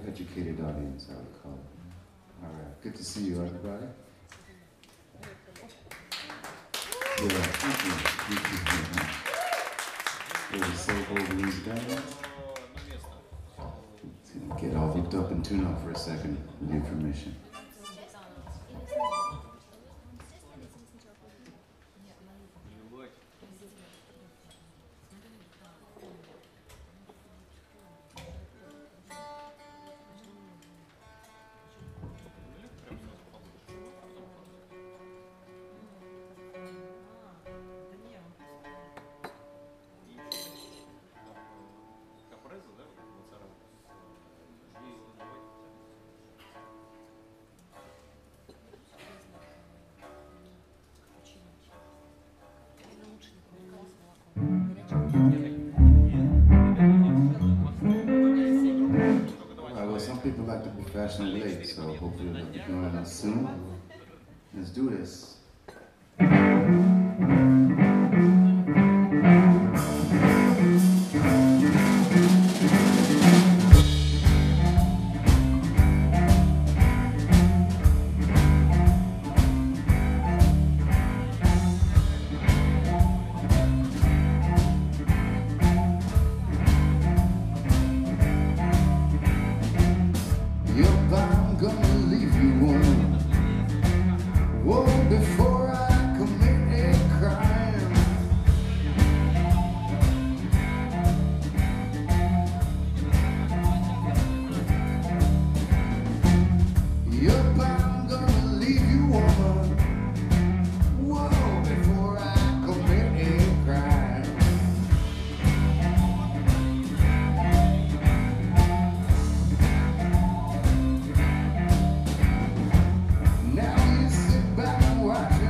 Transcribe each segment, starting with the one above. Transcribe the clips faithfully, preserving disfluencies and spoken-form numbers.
educated audience, I would call it. All right, good to see you, everybody. Yeah, thank you. Thank you. We'll just say hold the music down. Get all hooked up and tune up for a second with your permission. People like to be fashionably late, so hopefully we'll be joining us soon. Let's do this. Watch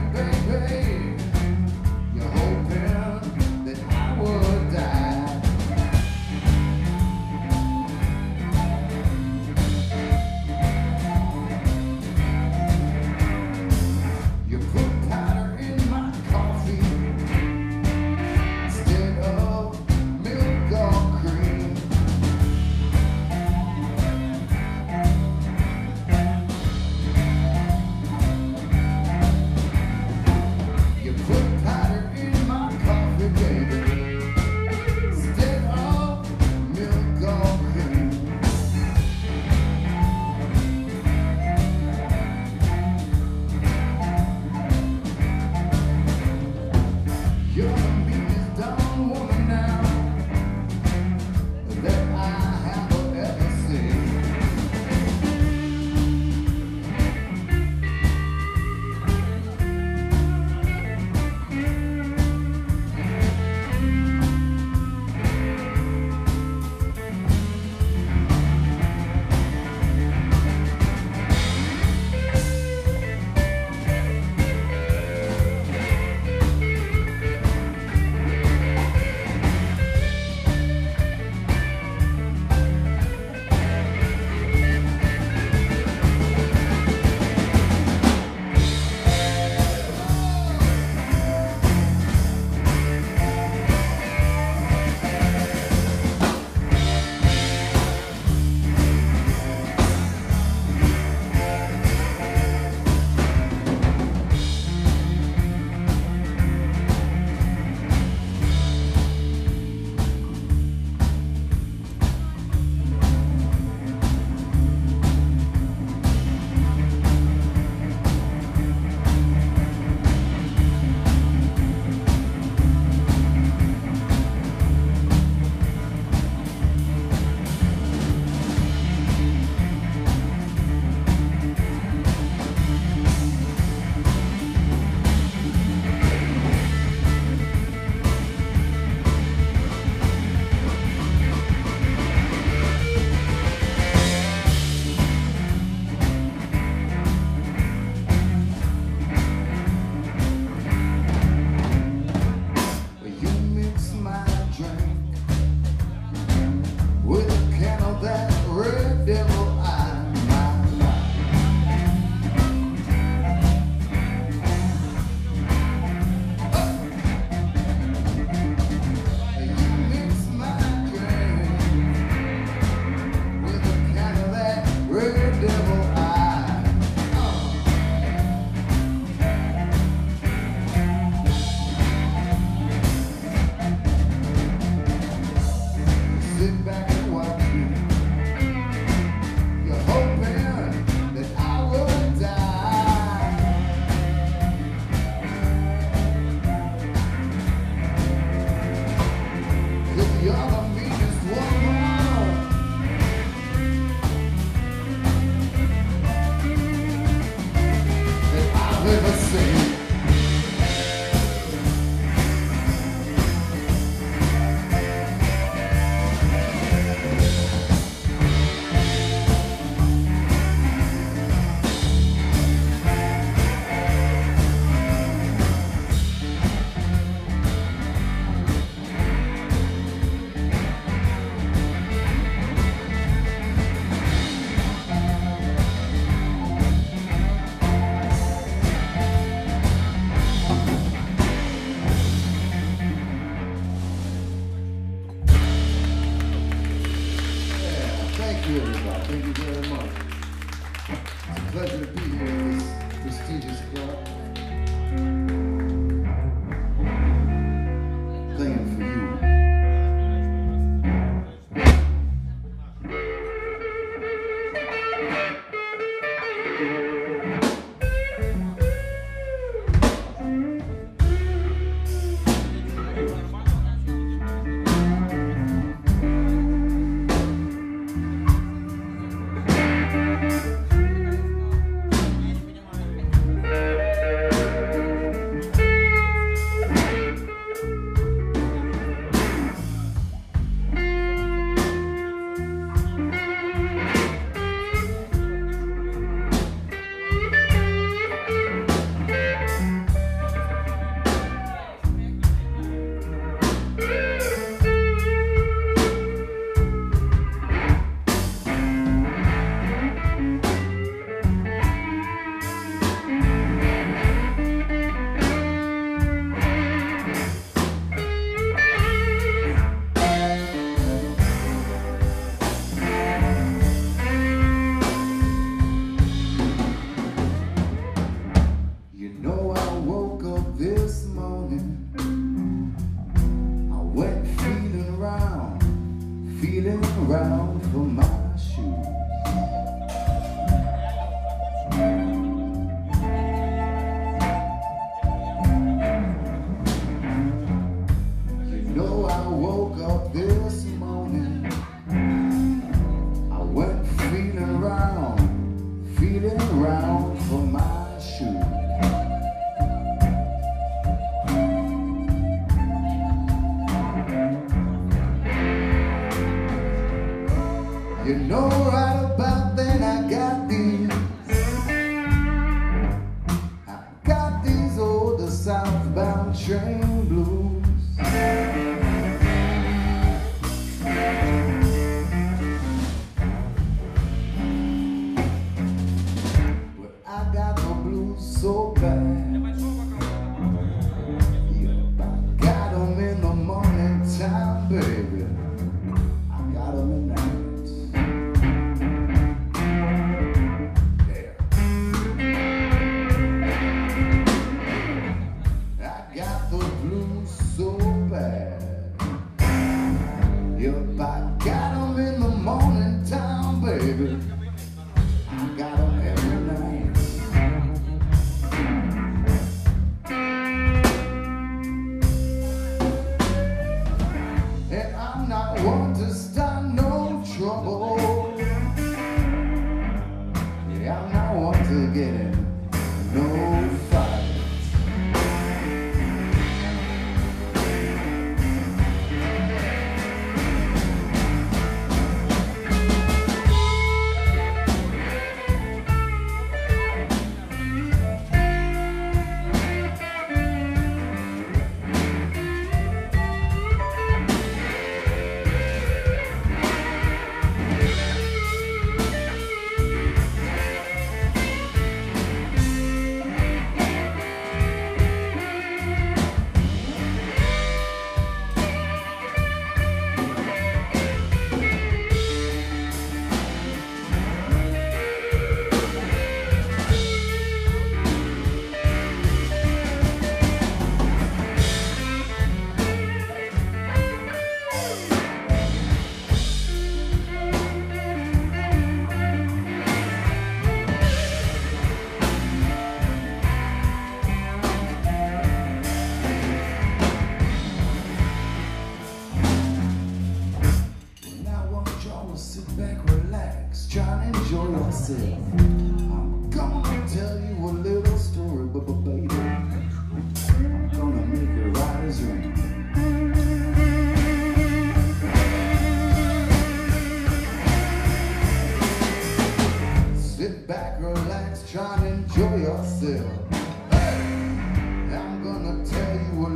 ever seen. Thank you, everybody. Thank you very much. It's a pleasure to be here in this prestigious club. Playing for you. This morning, I went feeling around, feeling around for my shoes. You know, I woke up this morning, I went feeling around, feeling around for my shoes. You know, right about then I got these, I got these old southbound train blues. But I got the blues so bad, yeah, I got them in the morning time, baby. I got them in the night. Yep, I got them in the morning time, baby. I got them every night.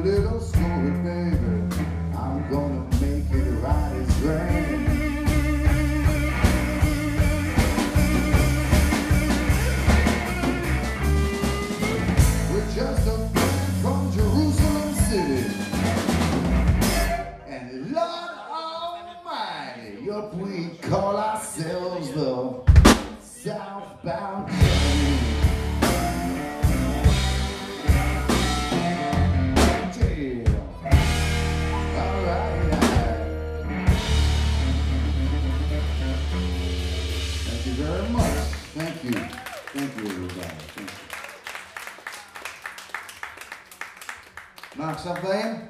little story, baby. I'm gonna make it right as rain. We're just a band from Jerusalem City, and Lord Almighty, up we call ourselves the Southbound Train. Very much. Thank you. Thank you, everybody. Thank you. Mark, stop playing?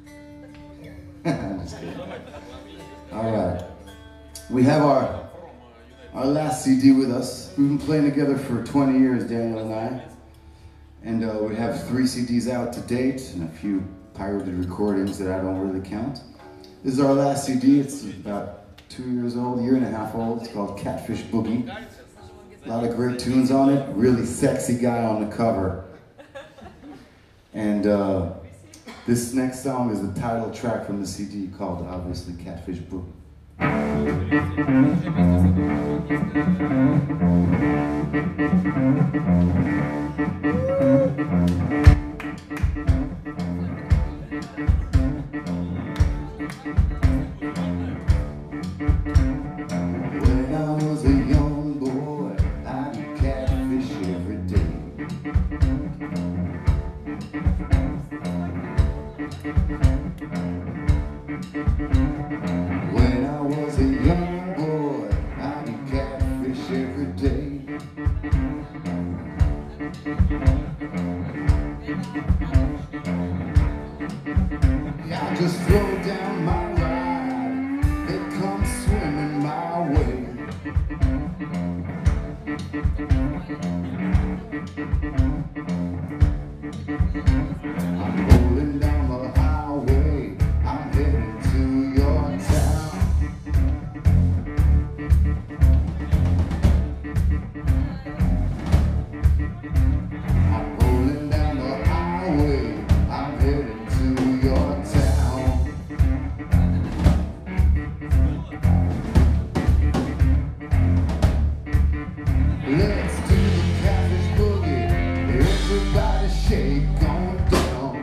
I'm just kidding. All right. We have our, our last C D with us. We've been playing together for twenty years, Daniel and I. And uh, we have three C Ds out to date and a few pirated recordings that I don't really count. This is our last C D. It's about two years old, a year and a half old. It's called Catfish Boogie. A lot of great tunes on it. Really sexy guy on the cover. And uh, this next song is the title track from the C D called, obviously, Catfish Boogie. When I was a young boy, I'd catfish every day. When I was a young boy, I'd catfish every day. I just throw down my ride, they come swimming my way. I'm rolling down the highway, I'm heading to your town. I'm rolling down the highway, I'm heading to your town. Let's do the catfish boogie, everybody shake on down.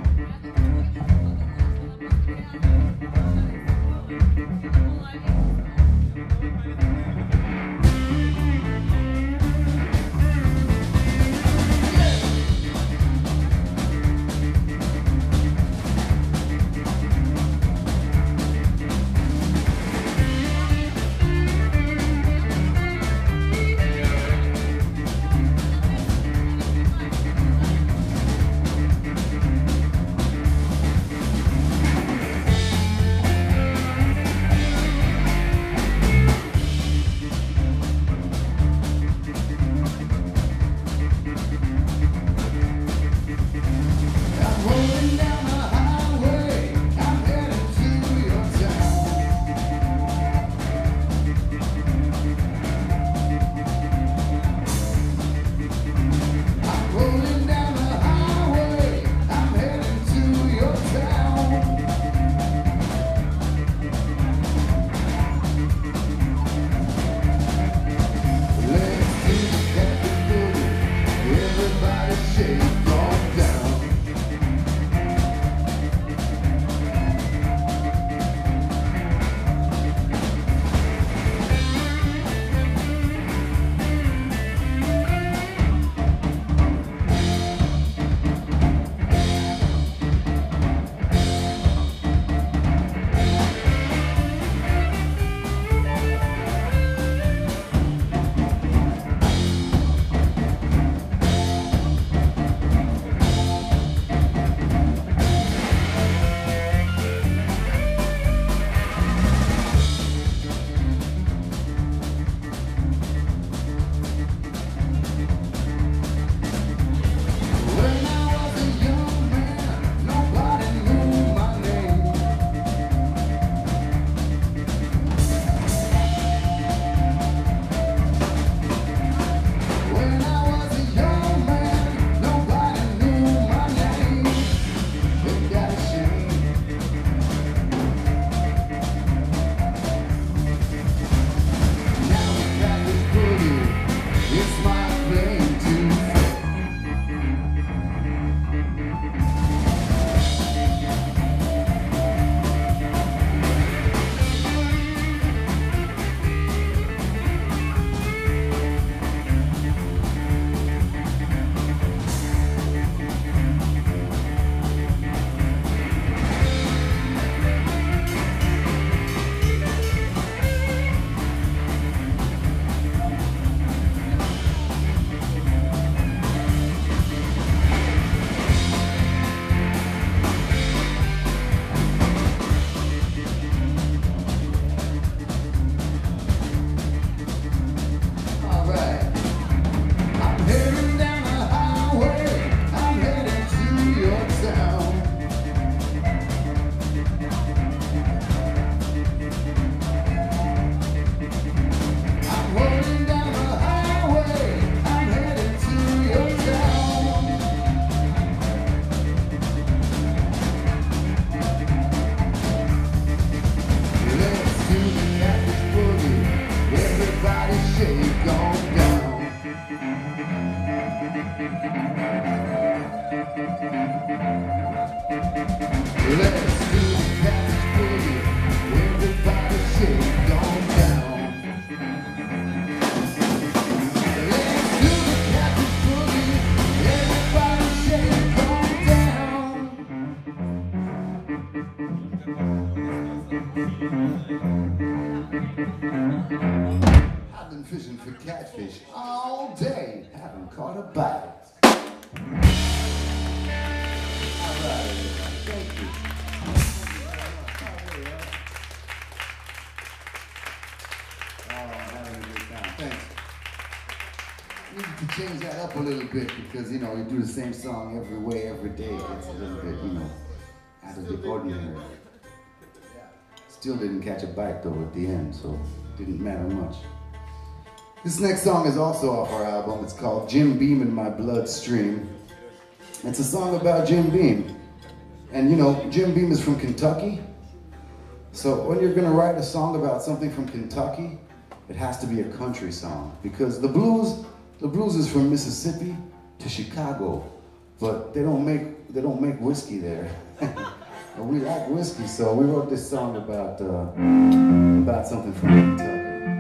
Let's do the catfish boogie. Everybody shake on down. Let's do the catfish boogie. Everybody shake on down. I've been fishing for catfish all day, haven't caught a bite. All right, thank you. Oh, I'm having a good time. Thanks. Needed to change that up a little bit because, you know, you do the same song every way, every day. It's a little bit, you know, out of the ordinary. Still didn't catch a bite though at the end, so it didn't matter much. This next song is also off our album. It's called Jim Beam in My Bloodstream. It's a song about Jim Beam. And you know, Jim Beam is from Kentucky. So when you're gonna write a song about something from Kentucky, it has to be a country song. Because the blues, the blues is from Mississippi to Chicago. But they don't make, they don't make whiskey there. And we like whiskey, so we wrote this song about, uh, about something from Kentucky.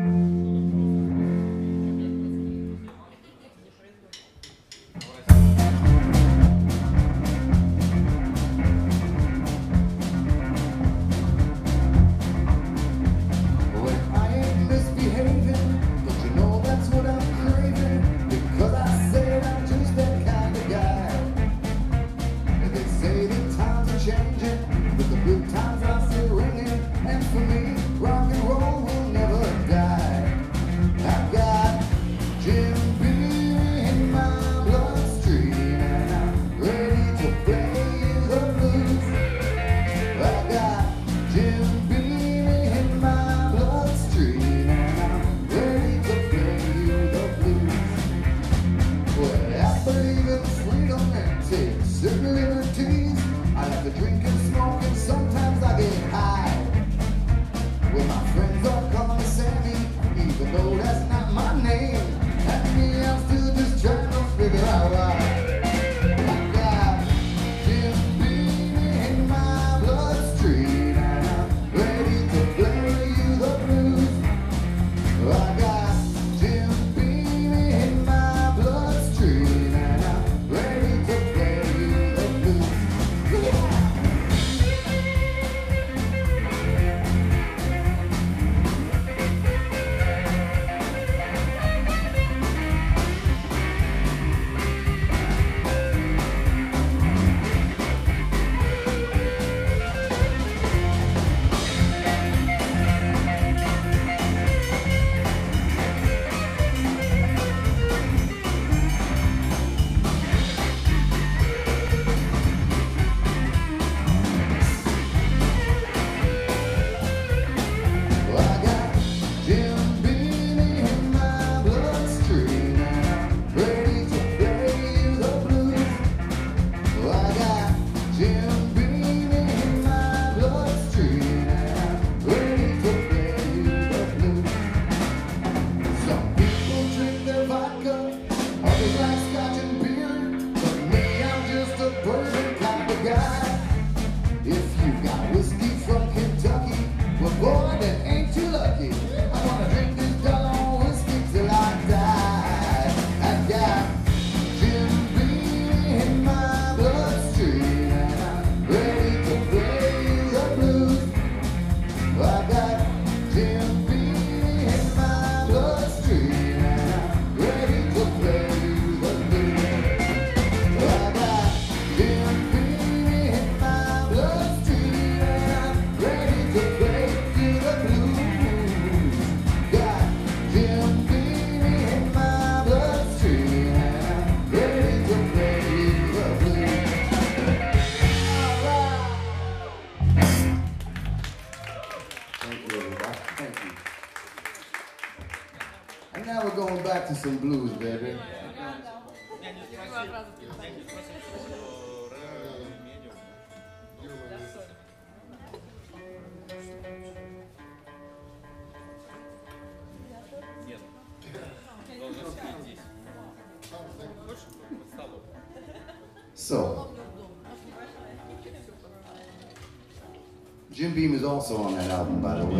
To some blues, baby. So, Jim Beam is also on that album, by the way.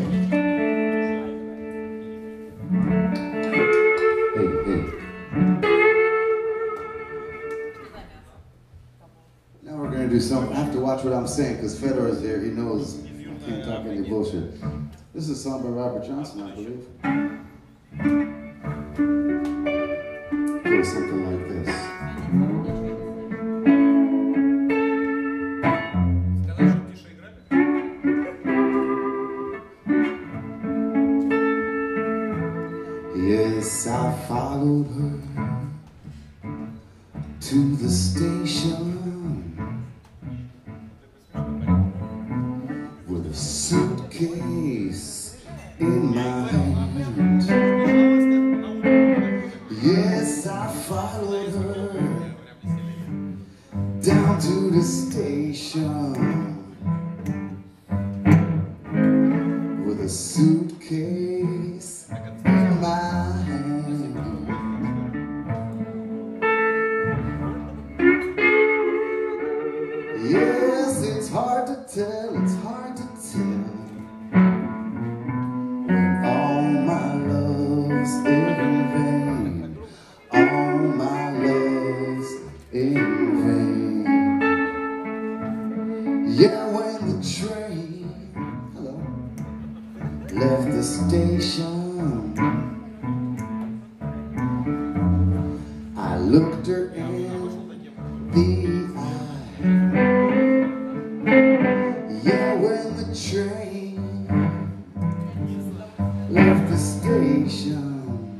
Hey, hey. Now we're gonna do something. I have to watch what I'm saying because Fedor is here. He knows I can't talk any bullshit. This is a song by Robert Johnson, I believe. Goes something like this. Yes, I followed her to the station with a suitcase in my hand. Yes, I followed her down to the station with a suitcase in my hand. Yes, it's hard to tell, it's hard to tell when all my love's in vain, all my love's in vain. Yeah, when the train, hello, left the station, I looked her in the eye. Yeah, when the train left the station,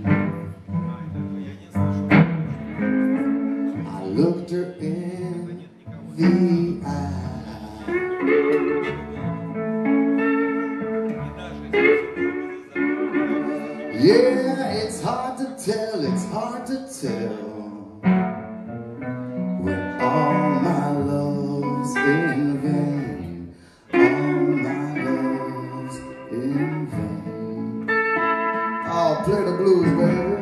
I looked her in the eye. Yeah, it's hard to tell, it's hard to tell when all my love's in vain, all my love's in vain. Oh, play the blues, baby.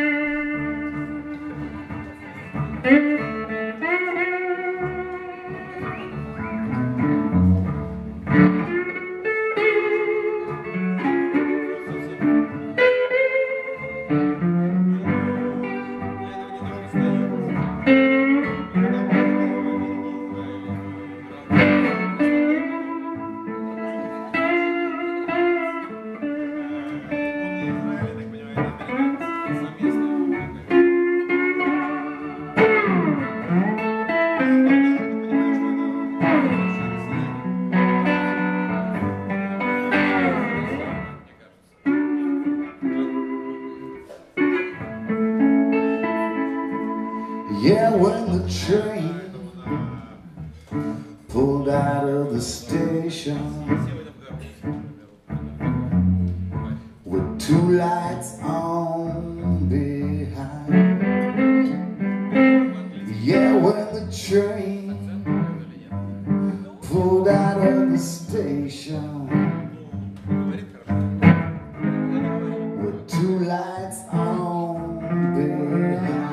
Yeah, when the train pulled out of the station with two lights on behind. Yeah, when the train pulled out of the station with two lights on behind.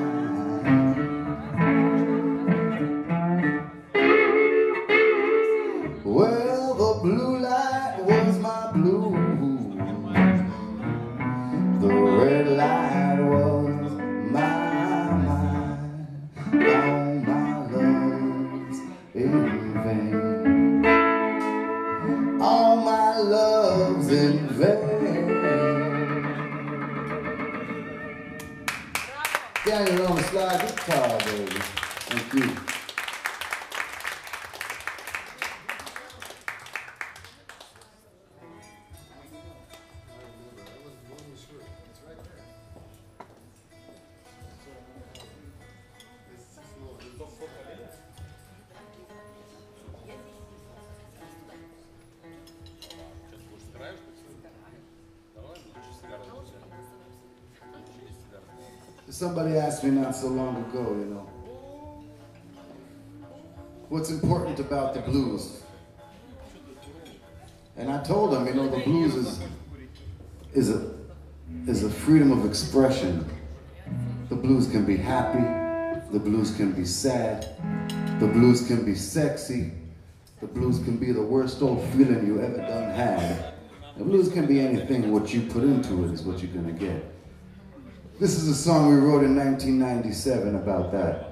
Well, the blue light was my blue, the red light was my mind. All my love's in vain, all my love's in vain. Daniel on the slide guitar, baby. Thank you. Somebody asked me not so long ago, you know, what's important about the blues? And I told them, you know, the blues is is a is a freedom of expression. The blues can be happy, the blues can be sad, the blues can be sexy, The blues can be the worst old feeling you ever done had. The blues can be anything. What you put into it is what you're gonna get. This is a song we wrote in nineteen ninety-seven about that.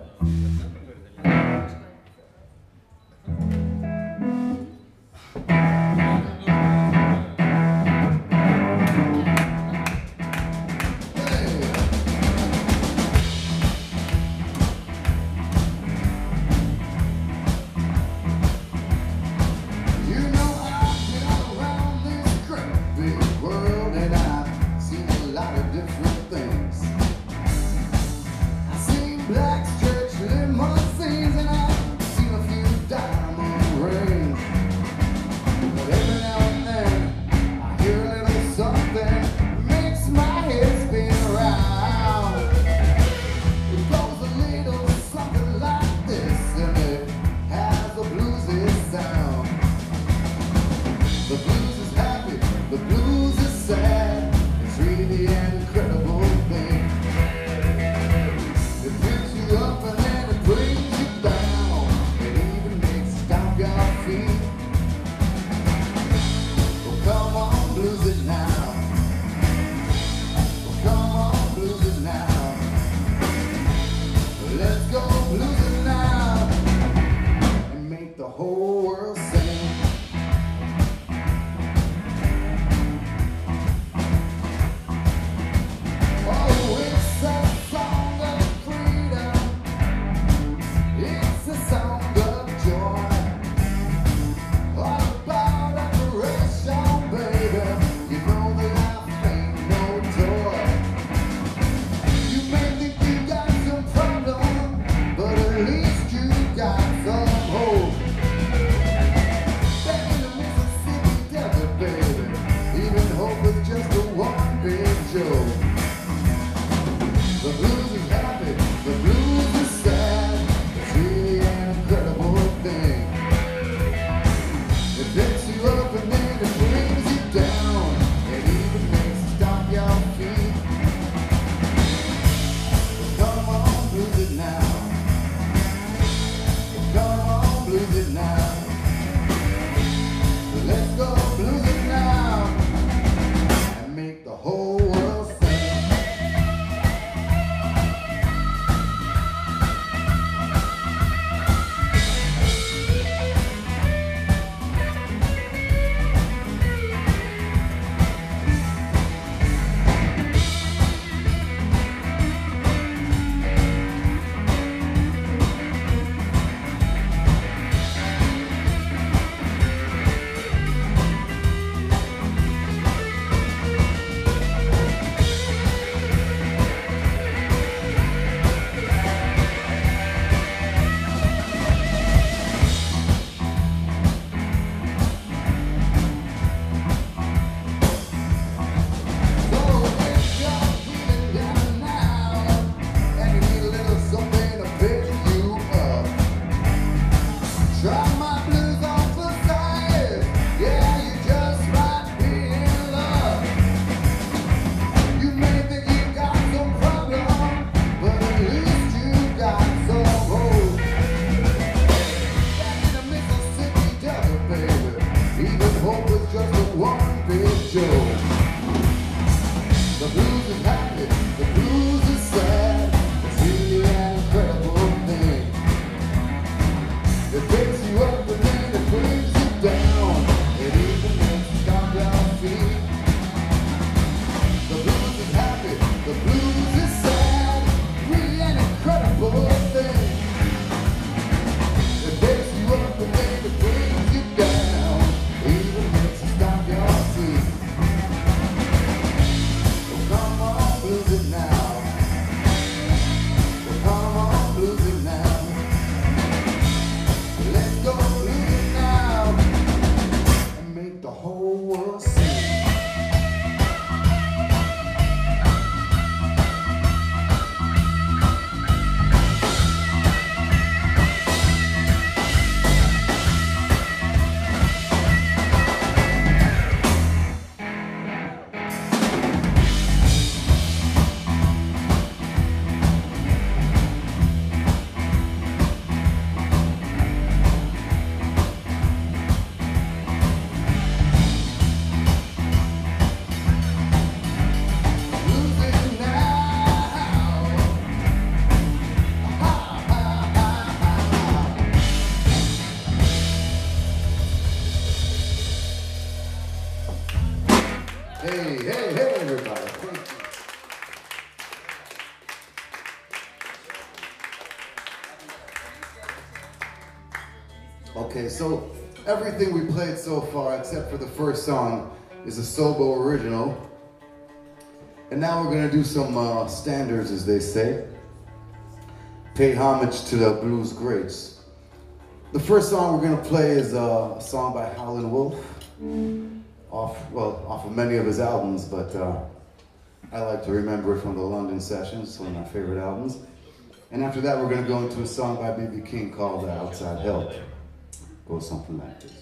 Okay, so everything we played so far, except for the first song, is a Sobo original. And now we're gonna do some uh, standards, as they say. Pay homage to the blues greats. The first song we're gonna play is uh, a song by Howlin' Wolf, off, well, off of many of his albums, but uh, I like to remember it from the London Sessions, it's one of my favorite albums. And after that, we're gonna go into a song by B B King called Outside Help. Goes something like this.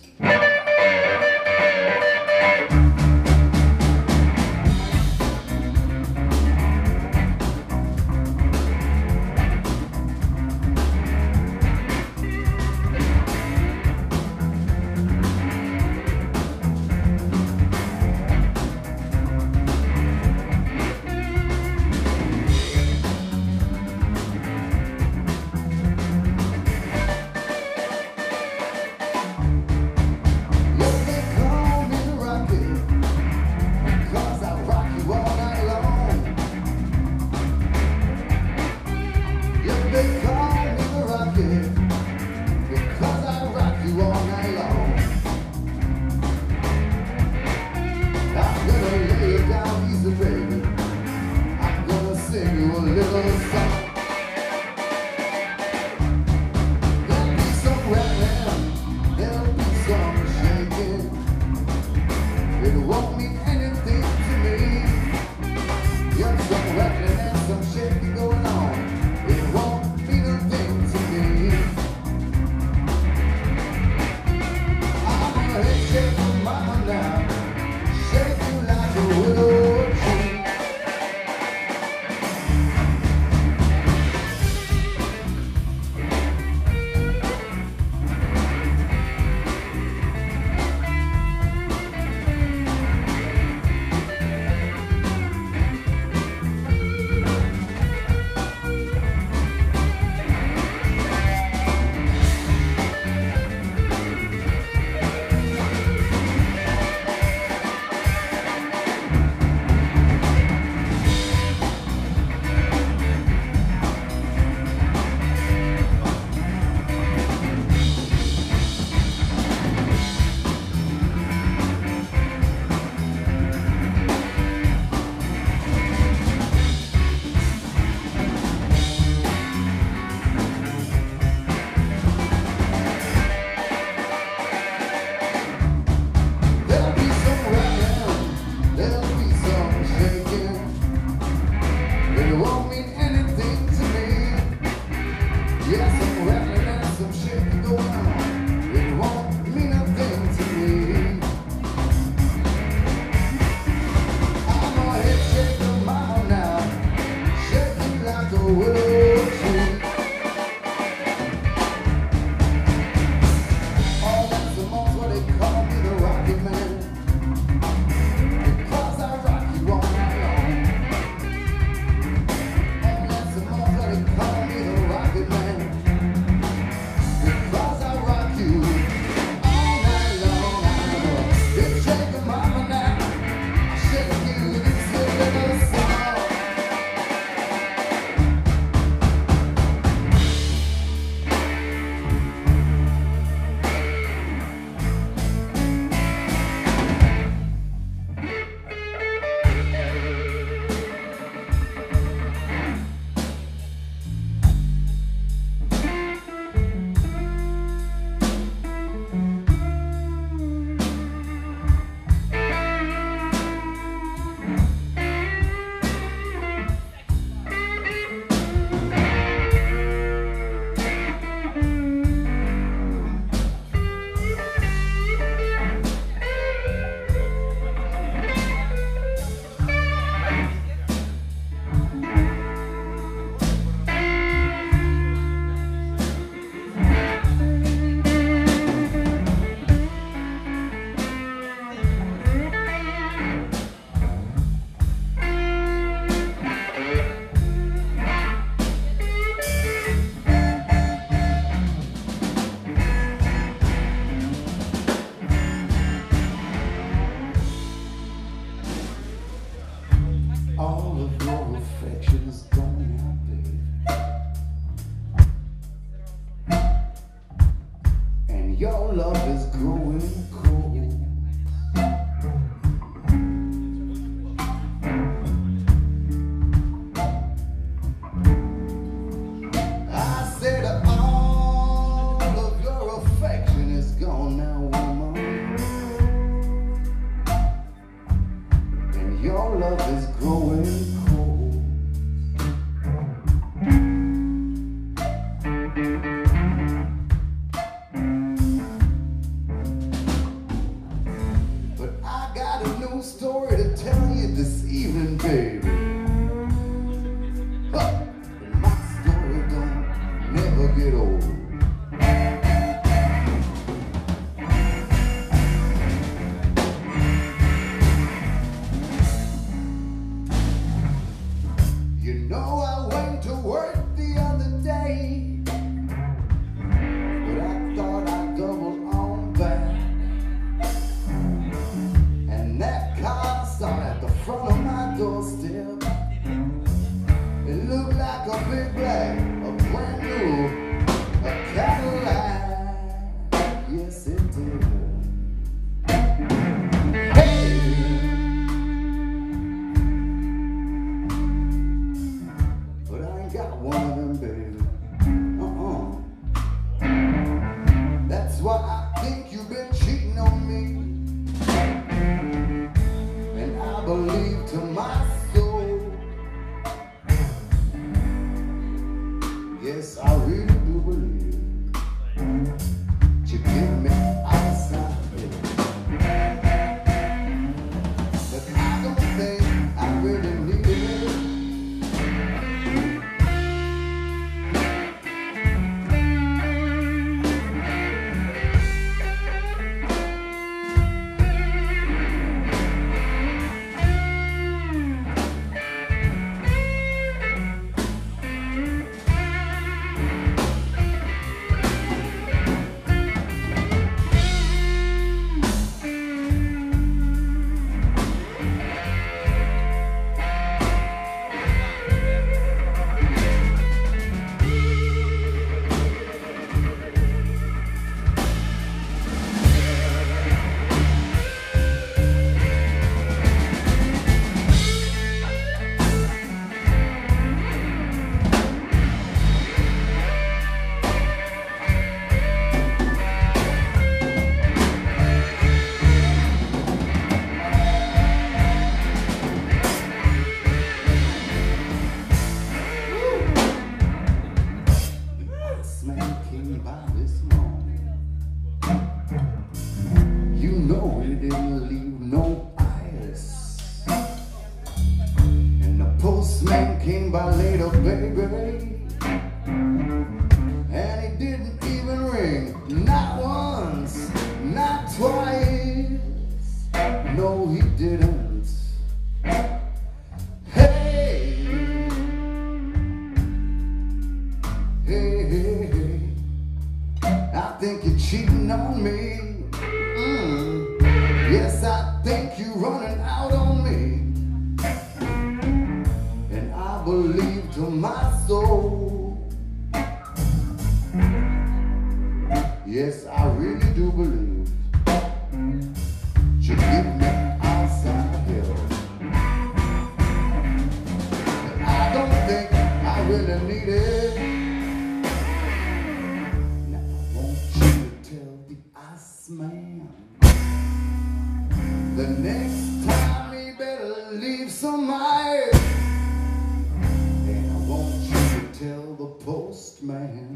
your love is growing cold. I said all of your affection is gone now, woman, and your love is growing cold. Story to tell you this evening, baby. But my story don't never get old. You know I went to work the other day, but I thought I'd double on back. At the front of my doorstep, it looked like a big black, a brand new, a Cadillac. Yes, it did. Hey, but I ain't got one of them, baby. Uh-uh. That's why I think you've been cheating on me. Believe to my soul. Yes, I really do believe you give me outside, but I don't think I really need it. You know he didn't leave no ice, and the postman came by later, baby, and he didn't even ring, not once, not twice, no he didn't. Hey, hey, hey, hey, I think you're cheating on me. Mm. Yes, I think you're running out on me, and I believe to my soul. Yes, I really do believe you give me outside here, but I don't think I really need it. Now I want you to tell the Iceman the next time he better leave some ice. And I want you to tell the postman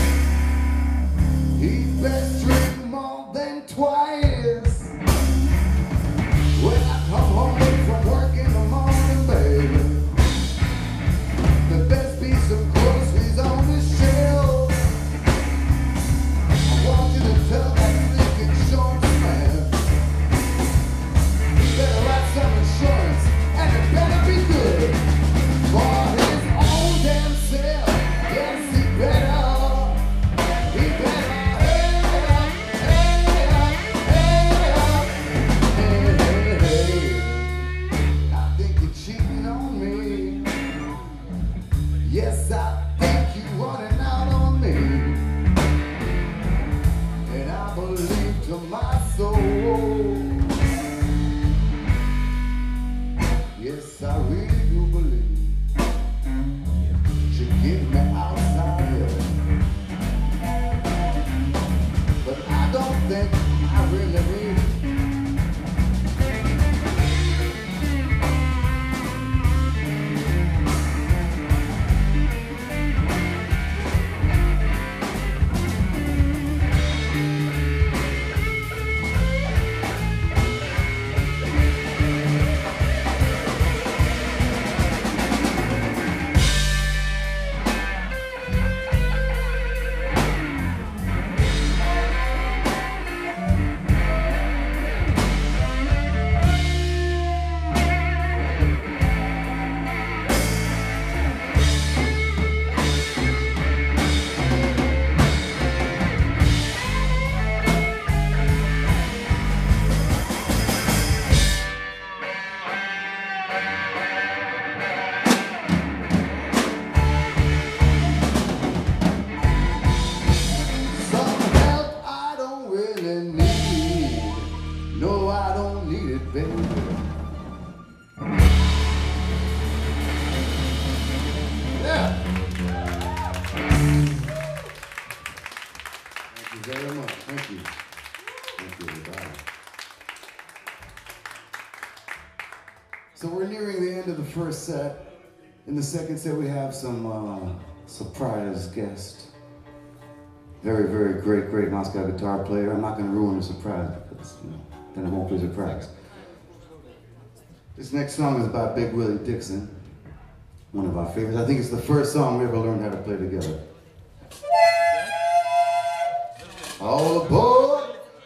he best drink more than twice. When I come home late from work in the morning, baby, there best be some groceries on the shelf. I want you to tell that liquor insurance man he better write some insurance, and it better be good for his own damn self. Yes, he better, he better, hey, hey, you very much. Thank you. Thank you, everybody. So we're nearing the end of the first set. In the second set, we have some uh, surprise guest. Very, very great, great Moscow guitar player. I'm not going to ruin the surprise because, you know, then it won't be a surprise. This next song is about Big Willie Dixon, one of our favorites. I think it's the first song we ever learned how to play together. All aboard!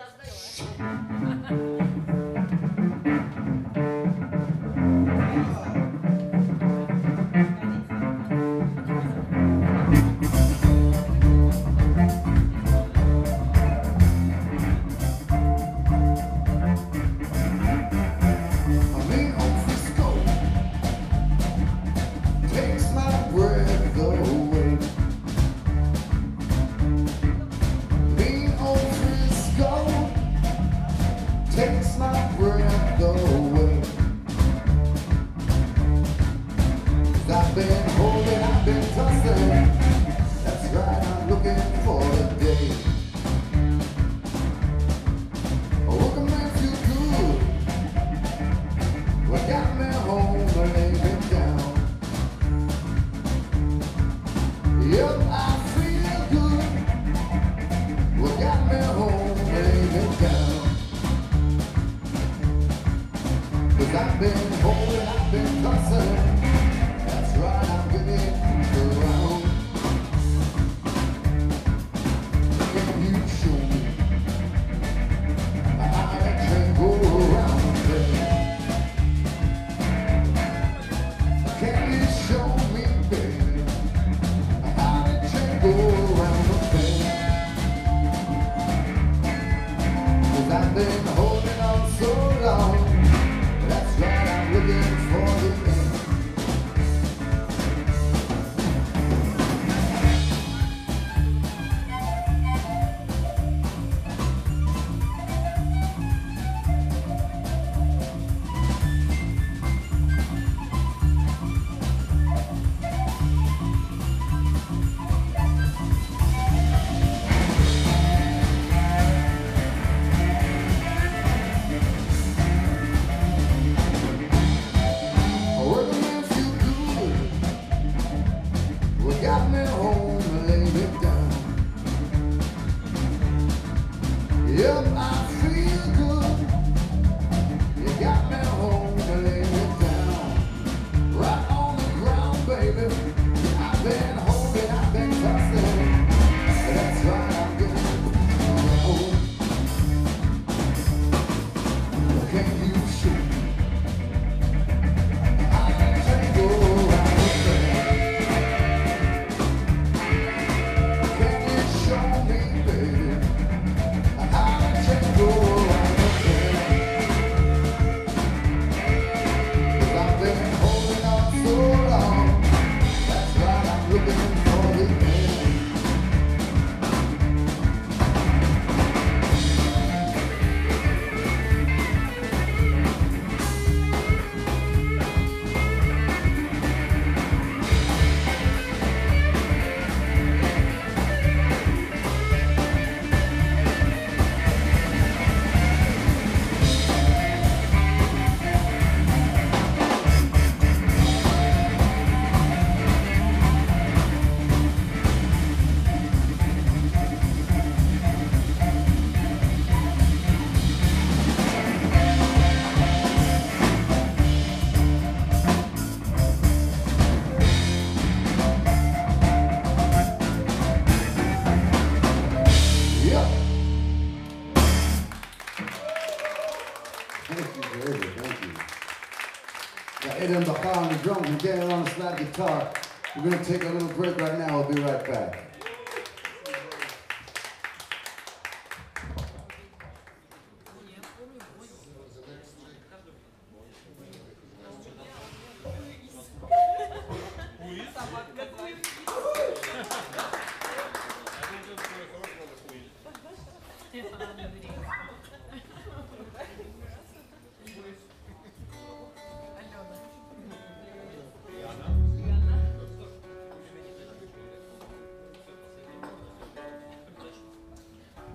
On the drums and Daniel on the slide guitar. We're going to take a little break right now. We'll be right back.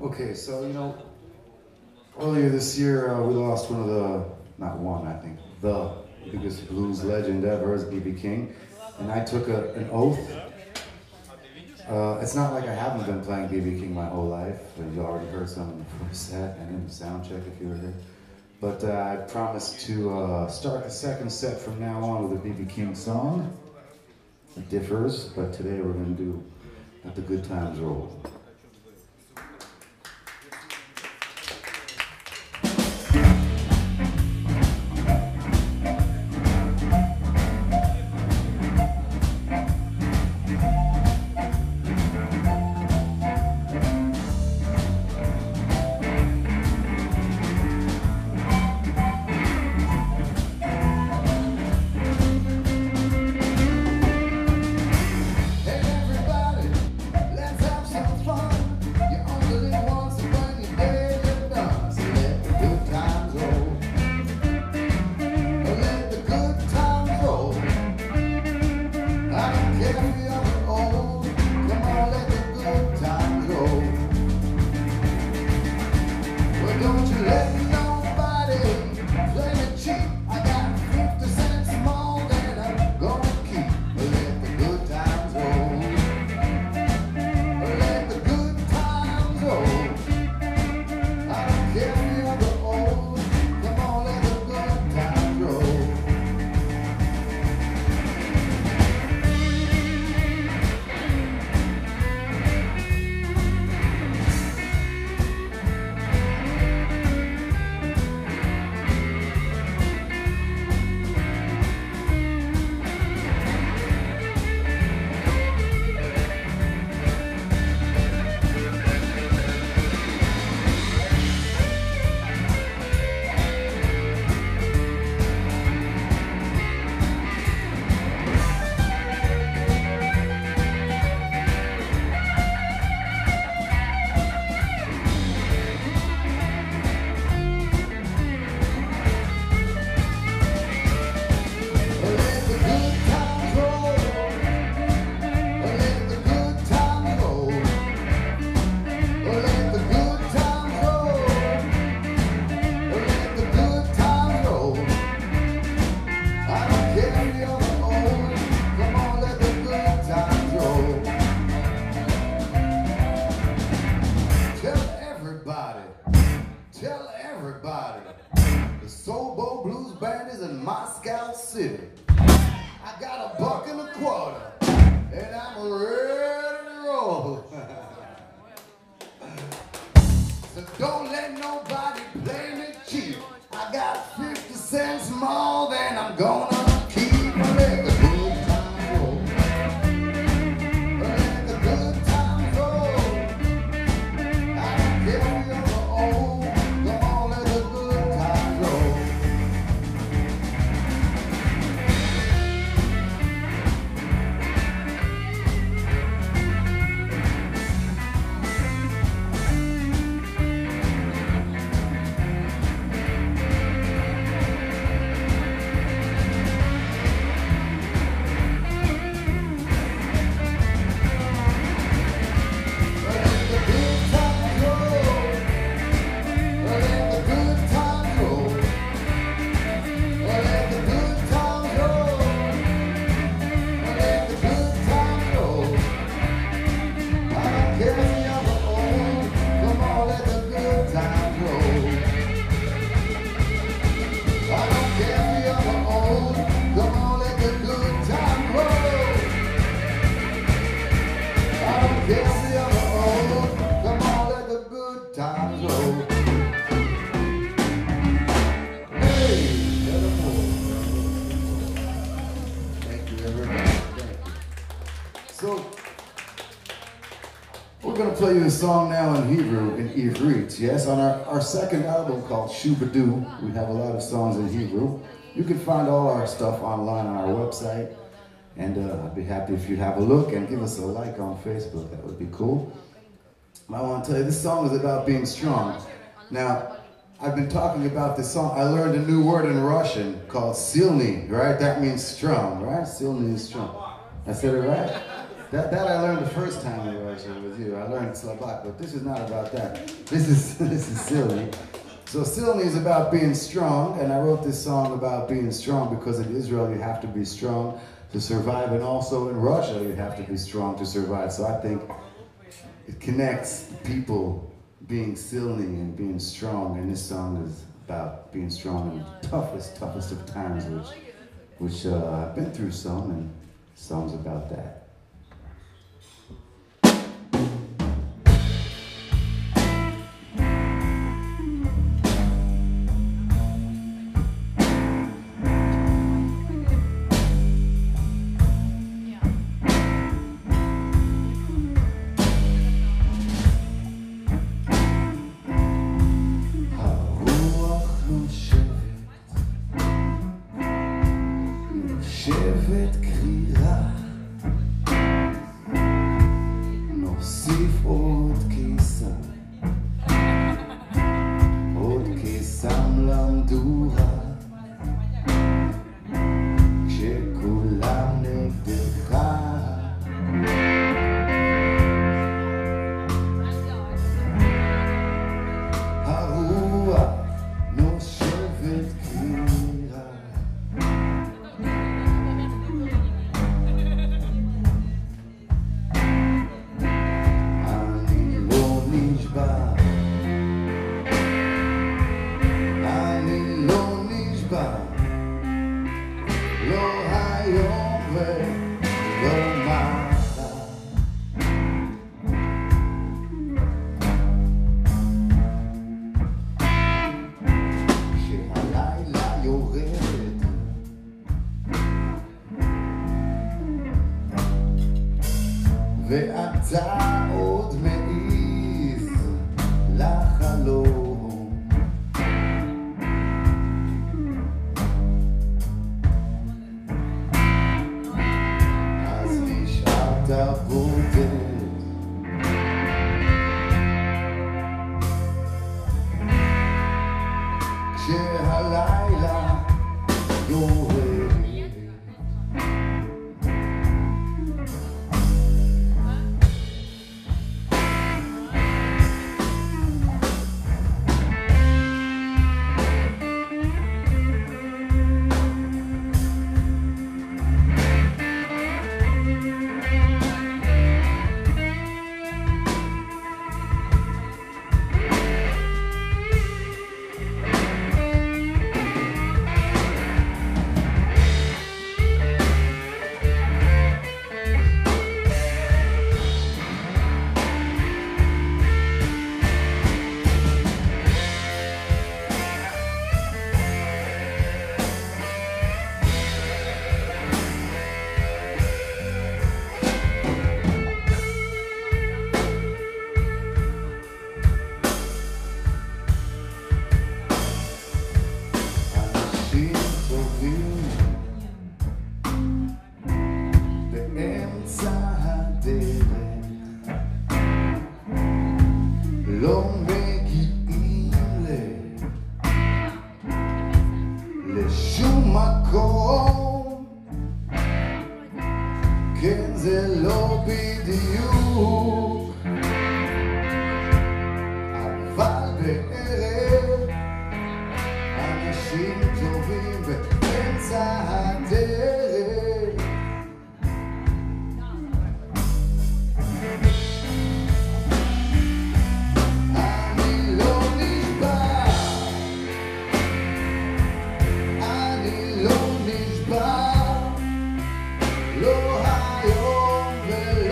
Okay, so, you know, earlier this year uh, we lost one of the, not one, I think, the biggest blues legend ever is B B King. And I took a, an oath. Uh, it's not like I haven't been playing B B King my whole life. You already heard some in the first set and in the sound check if you were here. But uh, I promised to uh, start the second set from now on with a B B King song. It differs, but today we're going to do Let the Good Times Roll. Play you a song now in Hebrew, in Ivrit, yes? On our, our second album called Shubadoo, we have a lot of songs in Hebrew. You can find all our stuff online on our website, and uh, I'd be happy if you'd have a look and give us a like on Facebook. That would be cool. I want to tell you, this song is about being strong. Now, I've been talking about this song. I learned a new word in Russian called silny, right? That means strong, right? Silny is strong. I said it right? That, that I learned the first time in Russia with you. I learned Slovak, but this is not about that. This is this is silly. So Silny is about being strong, and I wrote this song about being strong because in Israel you have to be strong to survive, and also in Russia you have to be strong to survive. So I think it connects people being Silny and being strong, and this song is about being strong in the toughest, toughest of times, which, which uh, I've been through some, and the song's about that. שבט קרירה, נוסיף עוד קיסם, עוד קיסם למדורה, כשכולם נגדך. הרוח נושבת קרירה, לא היום ולא מחר. כשהלילה יורד ואתה עוד מעיז לחלום, אתה בודד, כשהלילה יורד. לא מגיעים לשום מקום, כן זה לא בדיוק, אבל בערב אנשים טובים באמצע הדרך.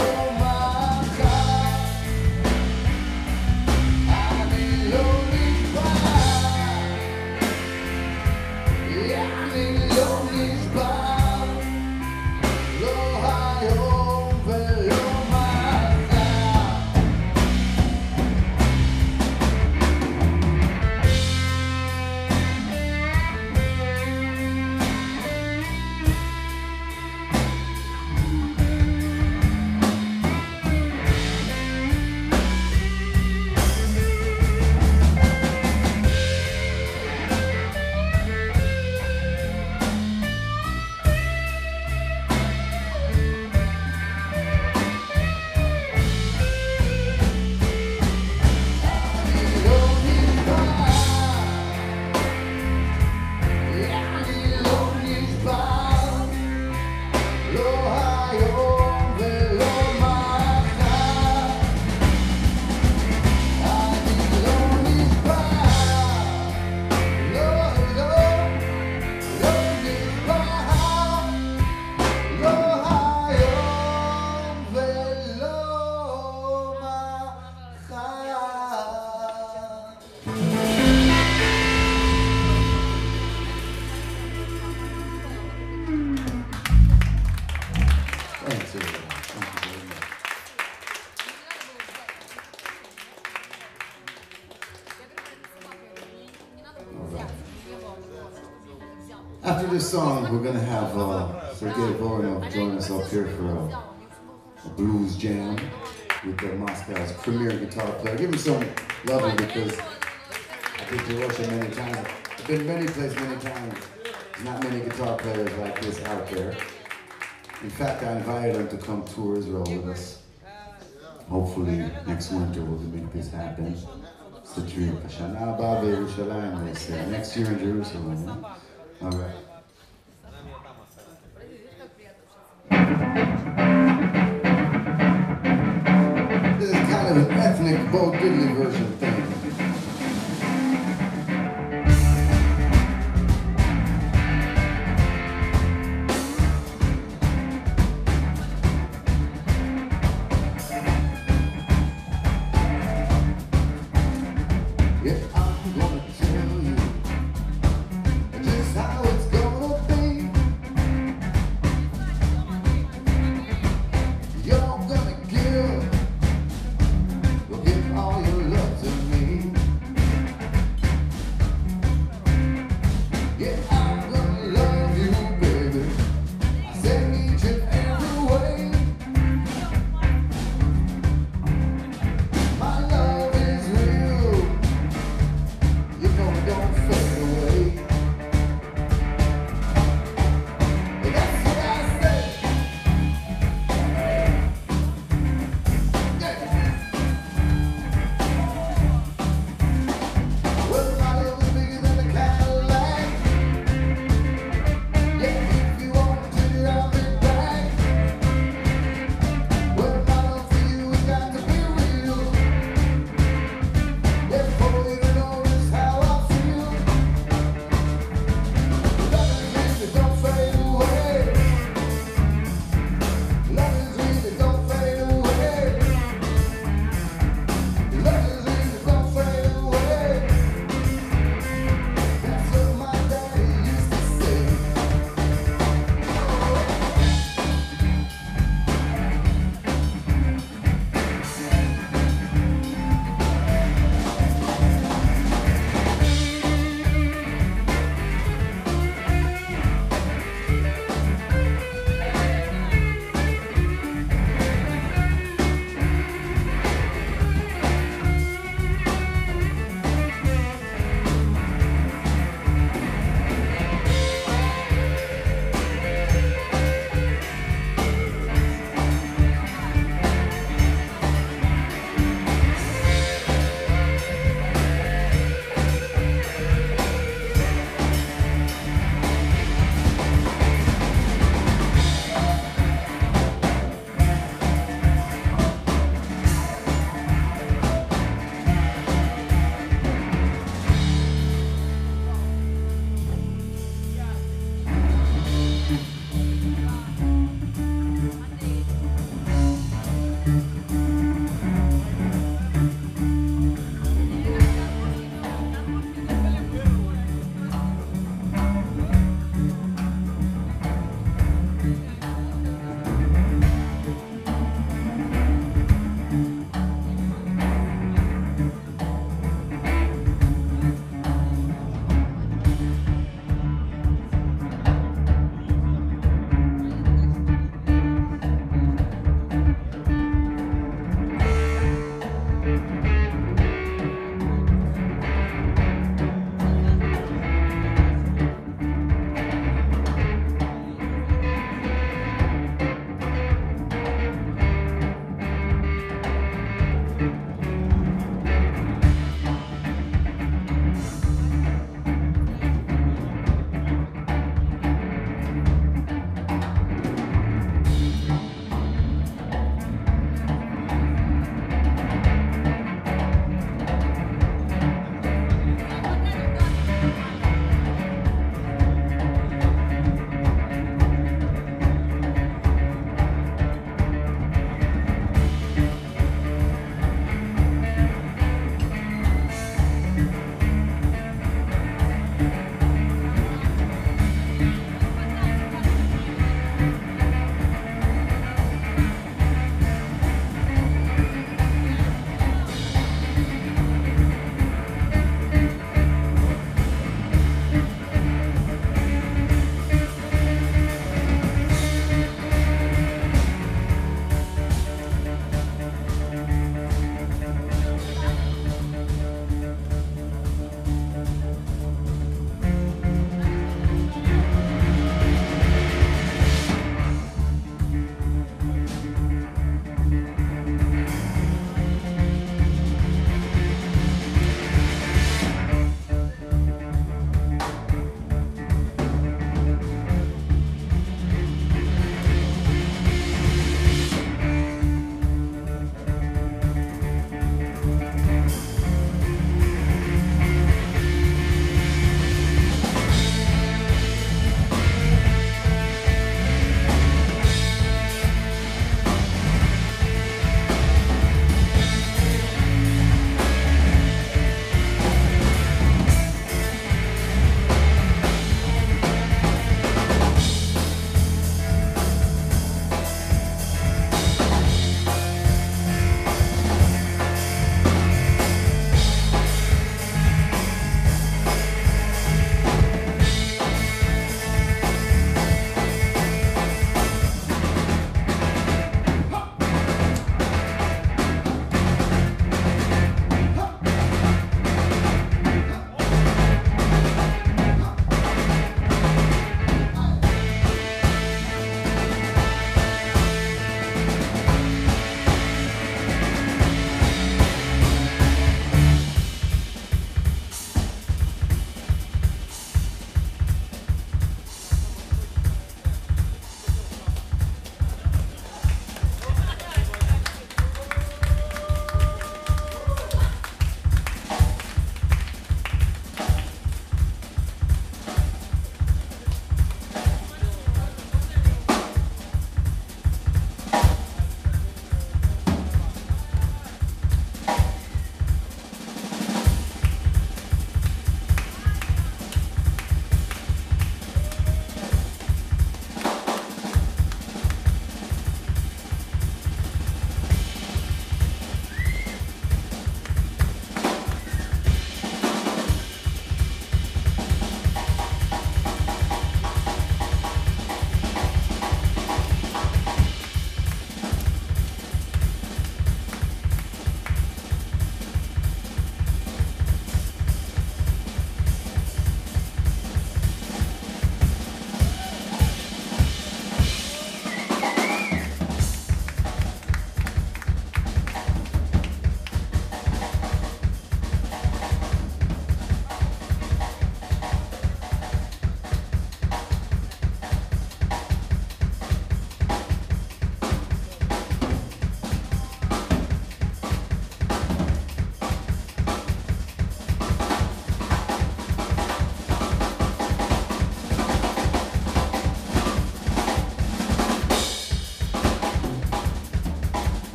Lonely After this song, we're gonna have uh, Sergei Voronov join us up here for a, a blues jam with the Moscow's premier guitar player. Give him some love because I've been to Russia many times. I've been many places many times. There's not many guitar players like this out there. In fact, I invited him to come tour Israel with us. Hopefully next winter we'll make this happen. It's the dream. Shana Haba Yerushalayim, they say. Next year in Jerusalem. Huh? All right. This is kind of an ethnic Bo Diddley version thing.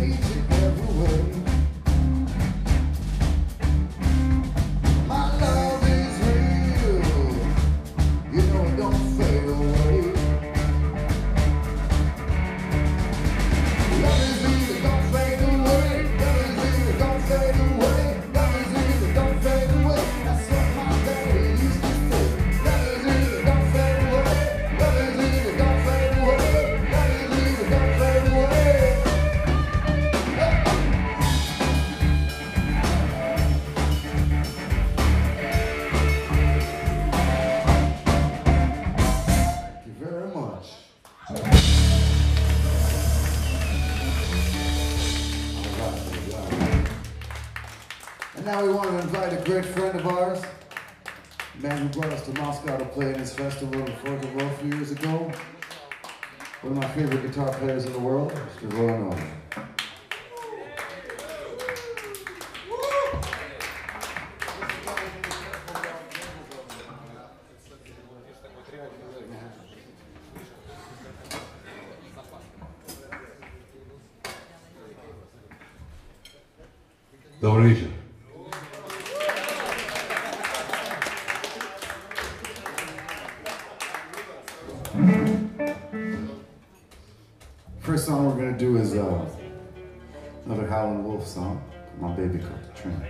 Now we want to invite a great friend of ours, a man who brought us to Moscow to play in his festival in Fort Row a few years ago. One of my favorite guitar players in the world, Mister Roy Norman. Добрый вечер. First song we're going to do is uh, another Howlin' Wolf song, My Baby Caught the Train.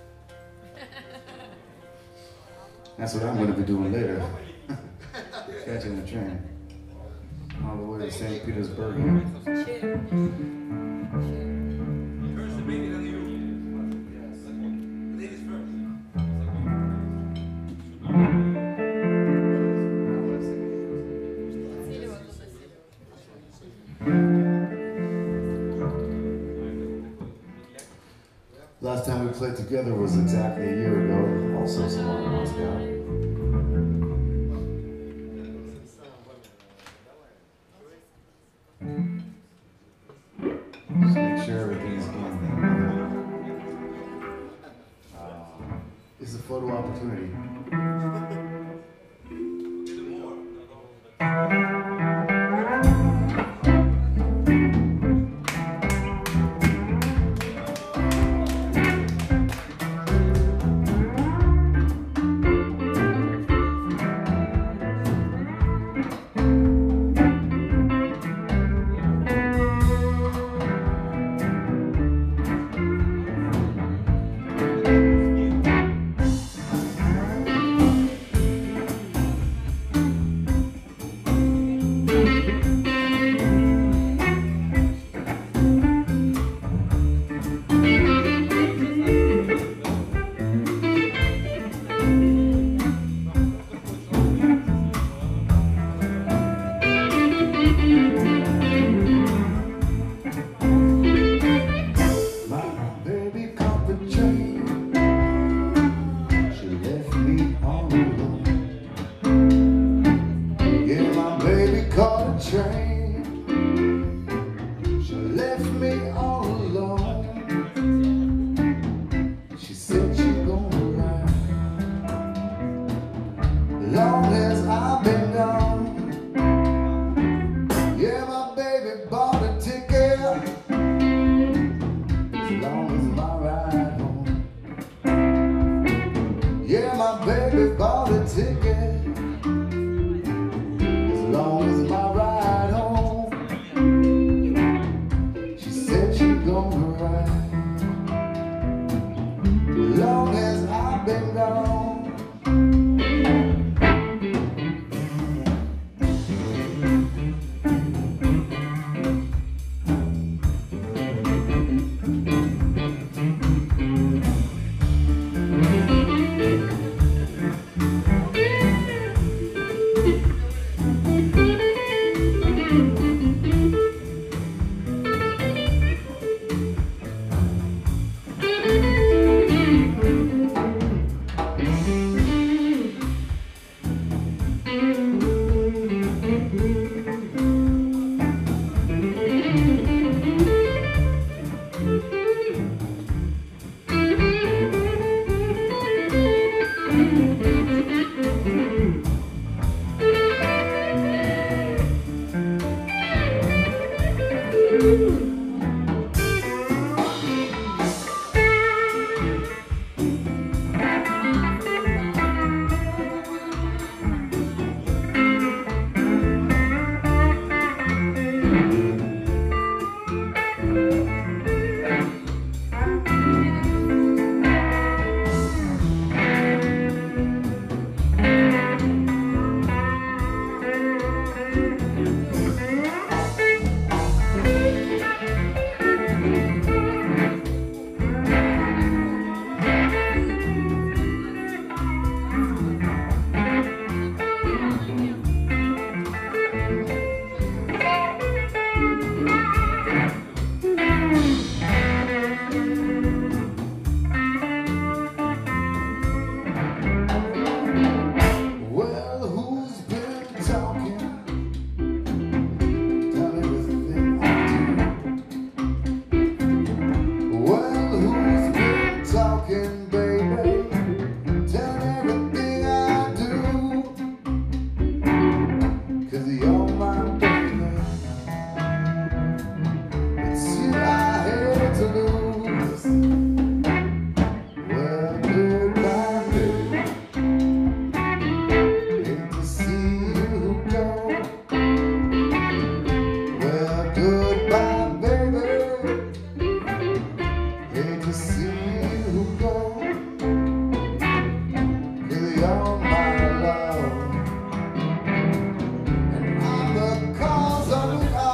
That's what I'm going to be doing later, catching the train all the way to Saint Petersburg. Last time we played together was exactly a year ago, also somewhere in Moscow. Just make sure everything's going. Uh, this is a photo opportunity. to lose. Well, goodbye, baby. Hate to see you go. Well, goodbye, baby. Hate to see you go. Really, you're my love, and I'm the cause of it all.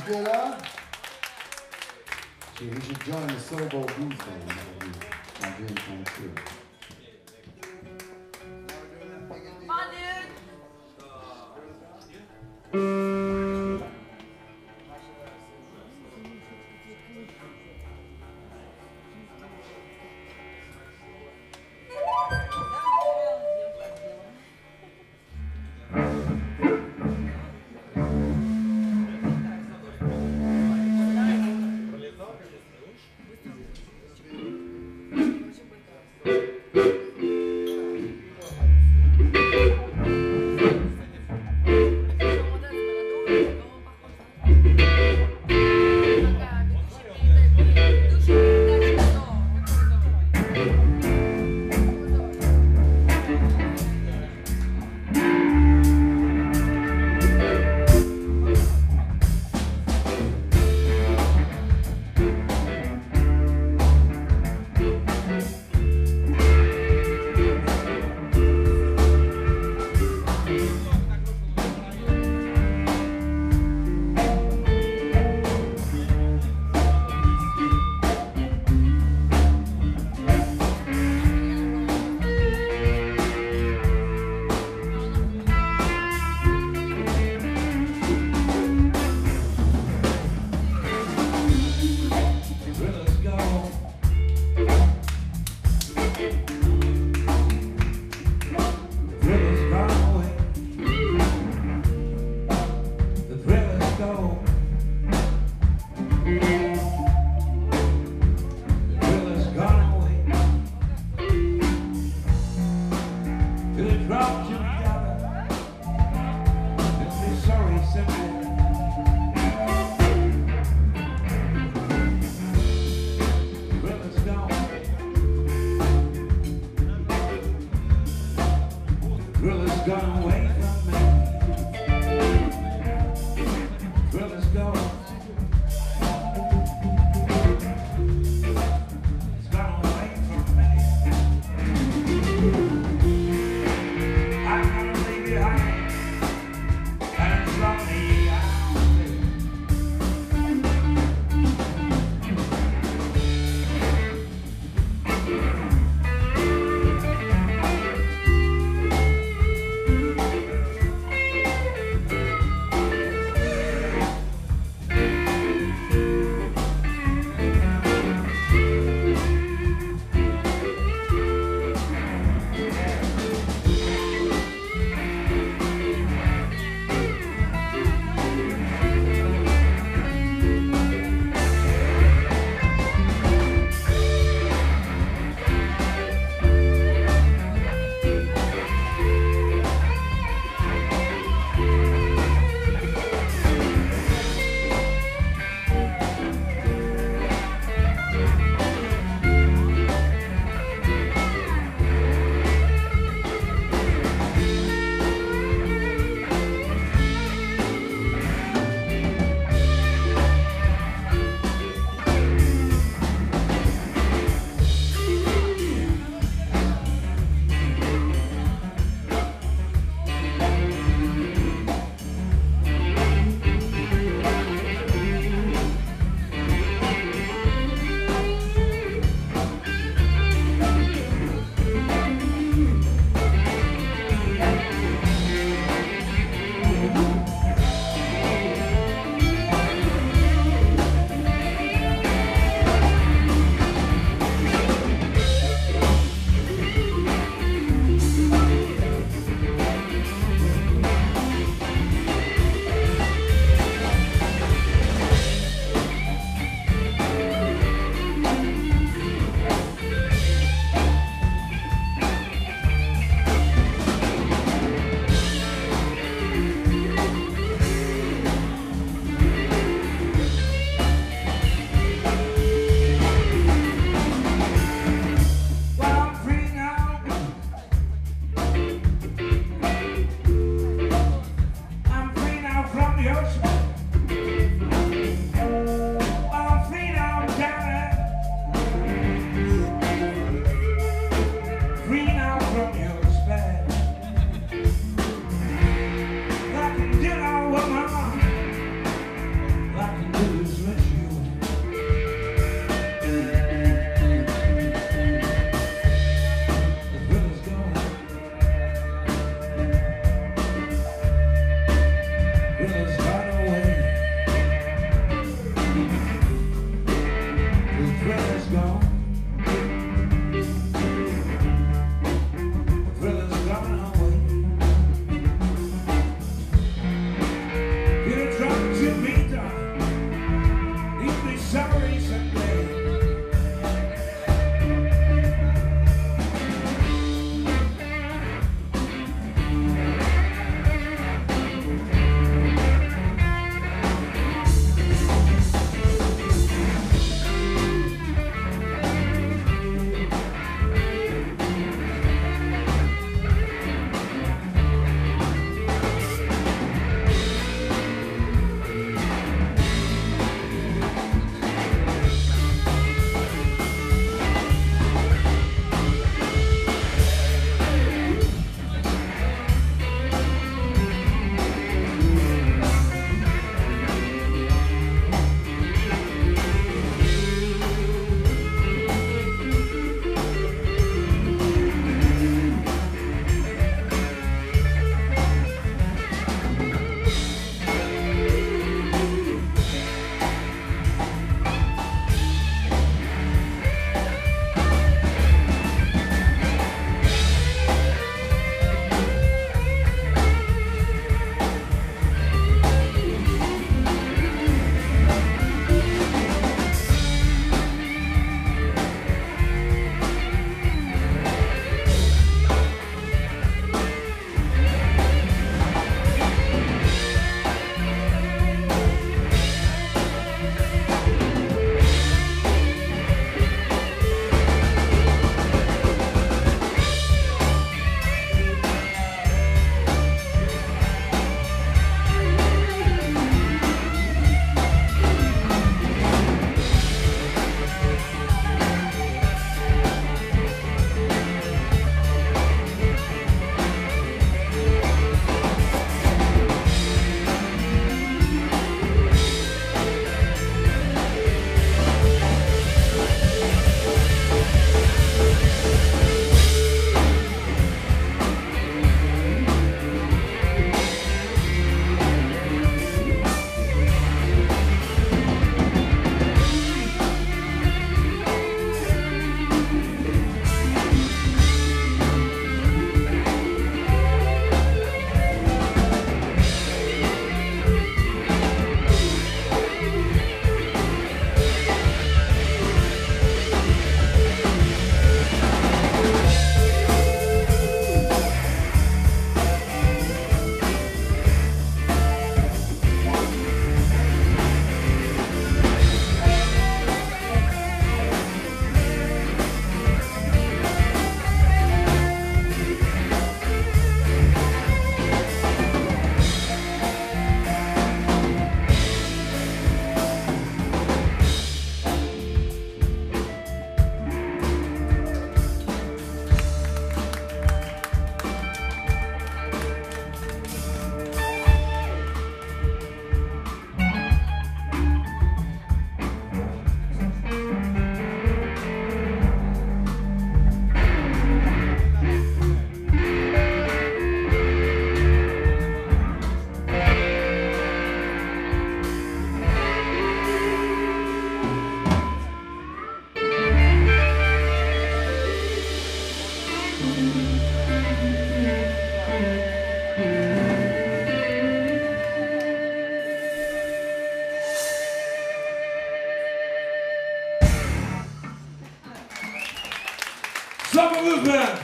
good, huh? Yeah, he should join the Sobo Blues Band. That would be my dream come true. Come on, dude. Thank you. Blues Band.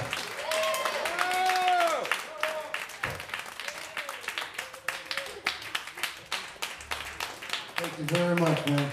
Thank you very much, man.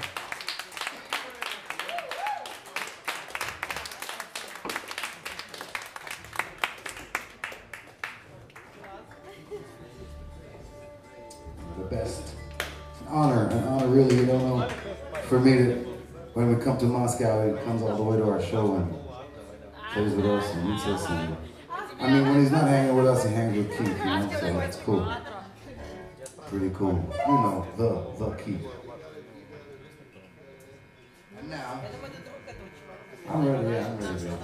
The best. It's an honor, an honor really, you don't know, for me to, when we come to Moscow, he comes all the way to our show and plays with us and meets us. And, I mean, when he's not hanging with us, he hangs with Keith, you know, so it's cool. Pretty cool. You know, the, the Keith. And now, I'm ready, yeah, I'm ready, yeah.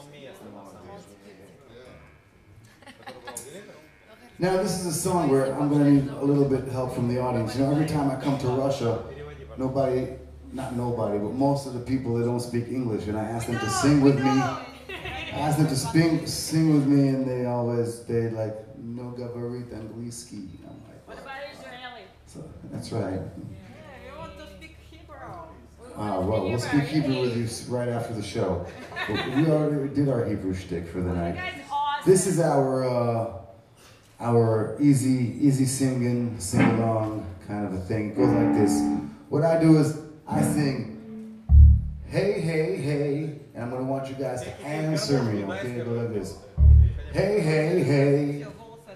Now this is a song where I'm going to need a little bit help from the audience. You know, every time I come to Russia, nobody, not nobody, but most of the people, they don't speak English, and I ask them to sing with me. I ask them to sing, sing with me, and they always, they like, no говорит английский. I'm like, What about Israeli? so, that's right. Yeah, you want to speak Hebrew? Ah, well, we'll speak Hebrew with you right after the show. We already did our Hebrew shtick for the You night. guys awesome. This is our uh, our easy easy singing, sing along kind of a thing. It goes like this. What I do is I sing, hey, hey, hey, and I'm gonna want you guys to answer me. Okay, go like this. Hey, hey, hey.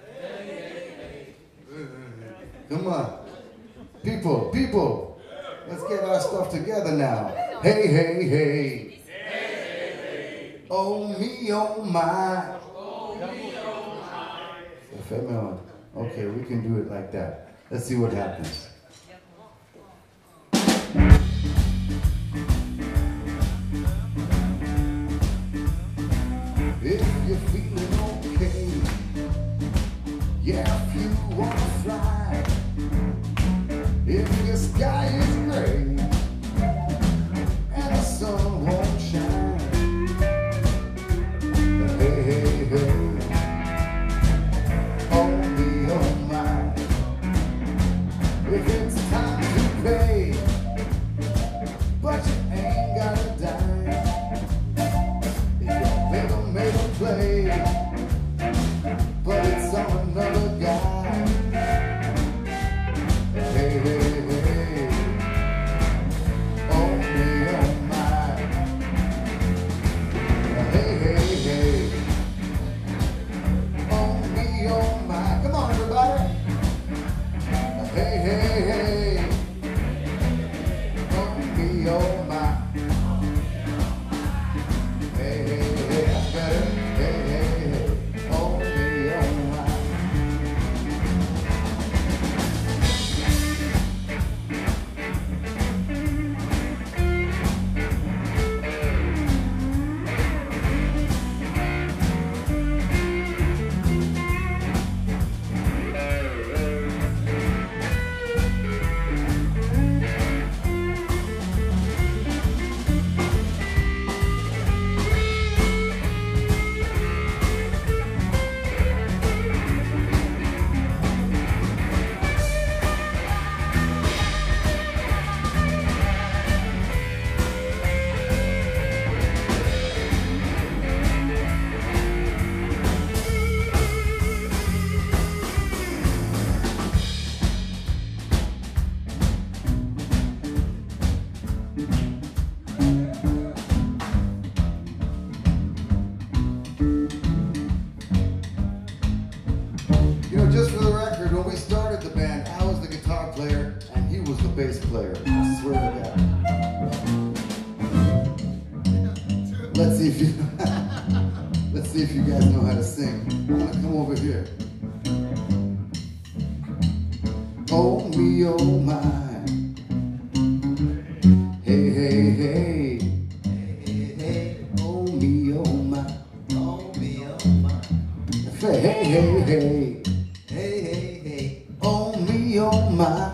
Come on, people, people. Let's get our stuff together now. Hey, hey, hey. Oh me, oh my. Okay, we can do it like that. Let's see what happens. If you're feeling okay, yeah, if you wanna fly, if your sky is gray and the sun won't shine, hey, hey, hey. If it's time to pay, but you ain't got a dime, if your middle made a play, but it's on another guy. Hey, hey, hey, oh me, oh my. Hey, hey, hey, oh me, oh my. Come on, everybody. Hey, hey, hey, oh me, oh my. Hey, hey, hey, that's better. Hey, hey, hey, oh me, oh my. Bass player, I swear to God. Let's see if you let's see if you guys know how to sing. I'm gonna come over here. Oh me, oh my. Hey, hey, hey. Hey, hey, oh me, oh my. Oh me, oh my. Hey, hey, hey, hey. Hey, hey, hey. Oh me, oh my.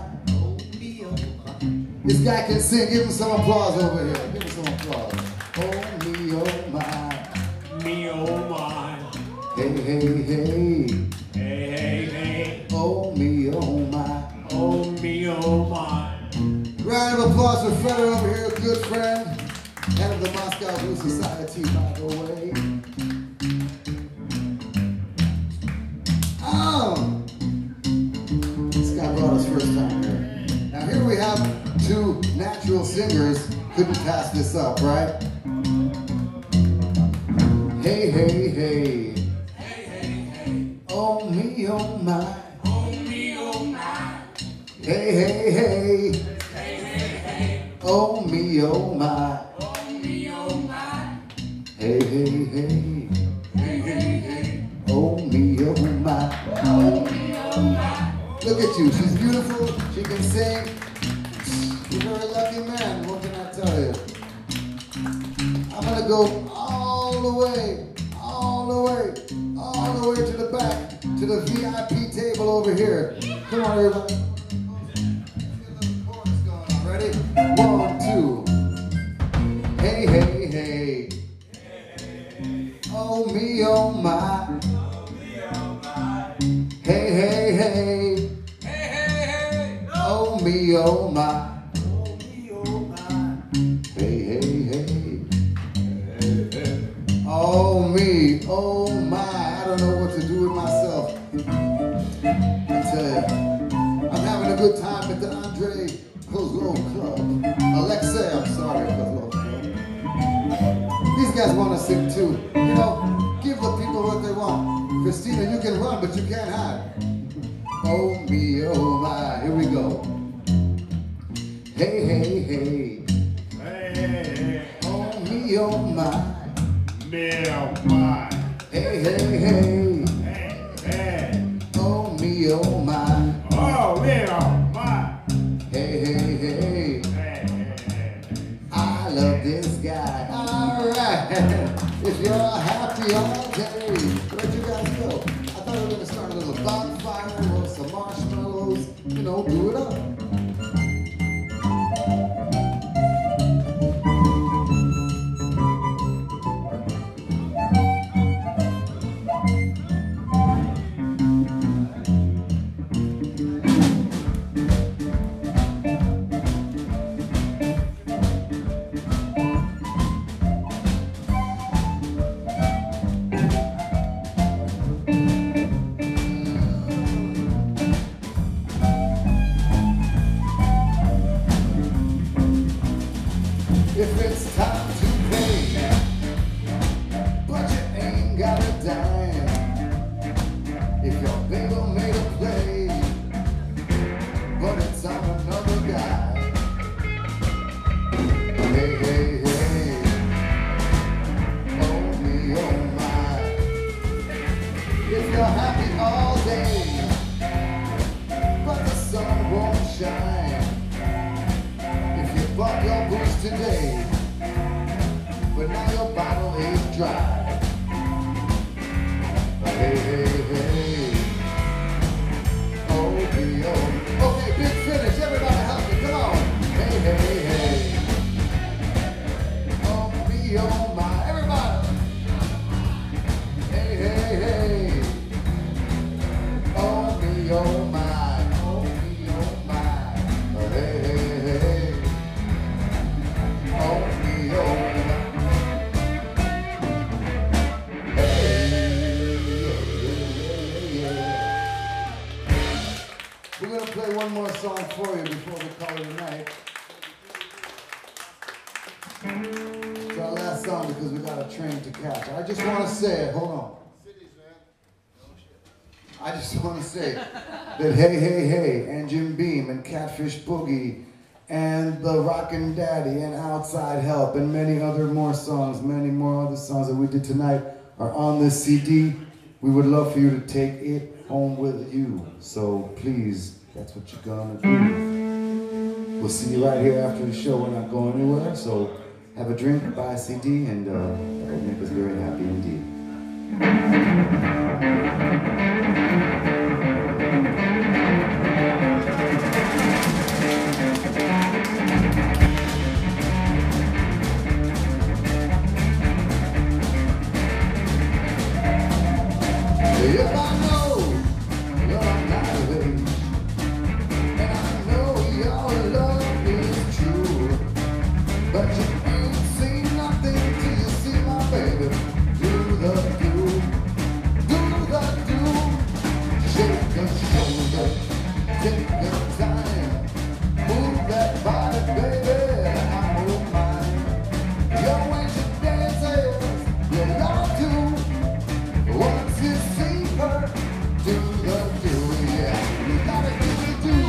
This guy can sing. Give him some applause over here. Give him some applause. Oh me, oh my. Me, oh my. Hey, hey, hey. Hey, hey, hey. Oh me, oh my. Oh me, oh my. Round of applause for Fred over here, a good friend, head of the Moscow Blues Society, by the way. on! This guy brought us first time here. Now here we have two natural singers. Couldn't pass this up, right? Hey, hey, hey. Oh me, oh my. Hey, hey, hey. Oh me, oh my. Hey, hey, hey. Oh me, oh my. Look at you, she's beautiful, she can sing. You're a lucky man, what can I tell you? I'm gonna go all the way, all the way, all the way to the back, to the V I P table over here. Come on, everybody. Ready? One, two. Hey, hey, hey. Oh me, oh my. Hey, hey, hey. Oh me, oh my. Hey, hey, hey. Oh me, oh my. I don't know what to do with myself. I tell you, I'm having a good time at the Andre Kozlov Club. Alexei, I'm sorry, Kozlov Club. These guys want to sing too. You know, give the people what they want. Christina, you can run, but you can't hide. Oh me, oh my. Here we go. Hey, hey, hey. Hey, Oh me, oh my. me, oh my. Hey, hey, hey. Hey, hey. Oh me, oh my. Oh, me, oh my. Hey, hey, hey. Hey, hey, hey. I love this guy. Alright. If you're happy all day, where'd you guys go? I thought we were gonna start a little bonfire, roll some marshmallows, you know, do it up. If it's time to pay, but you ain't got a dime. If your bagel made a play, but it's on another guy. Hey, hey, hey. Oh me, oh my. If you're happy all day, but the sun won't shine. Bought your booze today, but now your bottle is dry. Hey, hey, hey. Oh, me, oh. Okay, big finish. Everybody help me. Come on. Hey, hey, hey. Oh, me, oh, my. Everybody. Hey, hey, hey. Oh, me, oh, my. Oh, me, oh, my. Oh, hey, hey, hey. Oh me, oh hey, yeah. We're gonna play one more song for you before we call it a night. It's our last song because we got a train to catch. I just want to say it. Hold on. I just want to say that Hey Hey Hey and Jim Beam and Catfish Boogie and the Rockin' Daddy and Outside Help and many other more songs, many more other songs that we did tonight are on this C D. We would love for you to take it home with you. So please, that's what you're gonna do. We'll see you right here after the show. We're not going anywhere. So have a drink, buy a C D, and uh, that will make us very happy indeed. If I know you're not of age, and I know your love is true, but you ain't seen nothing till you see my baby do the do, do the do. good time. Move that body, baby, I move mine. Your ways and dances, you love to. Once you see her, do the do, yeah. You gotta do the do.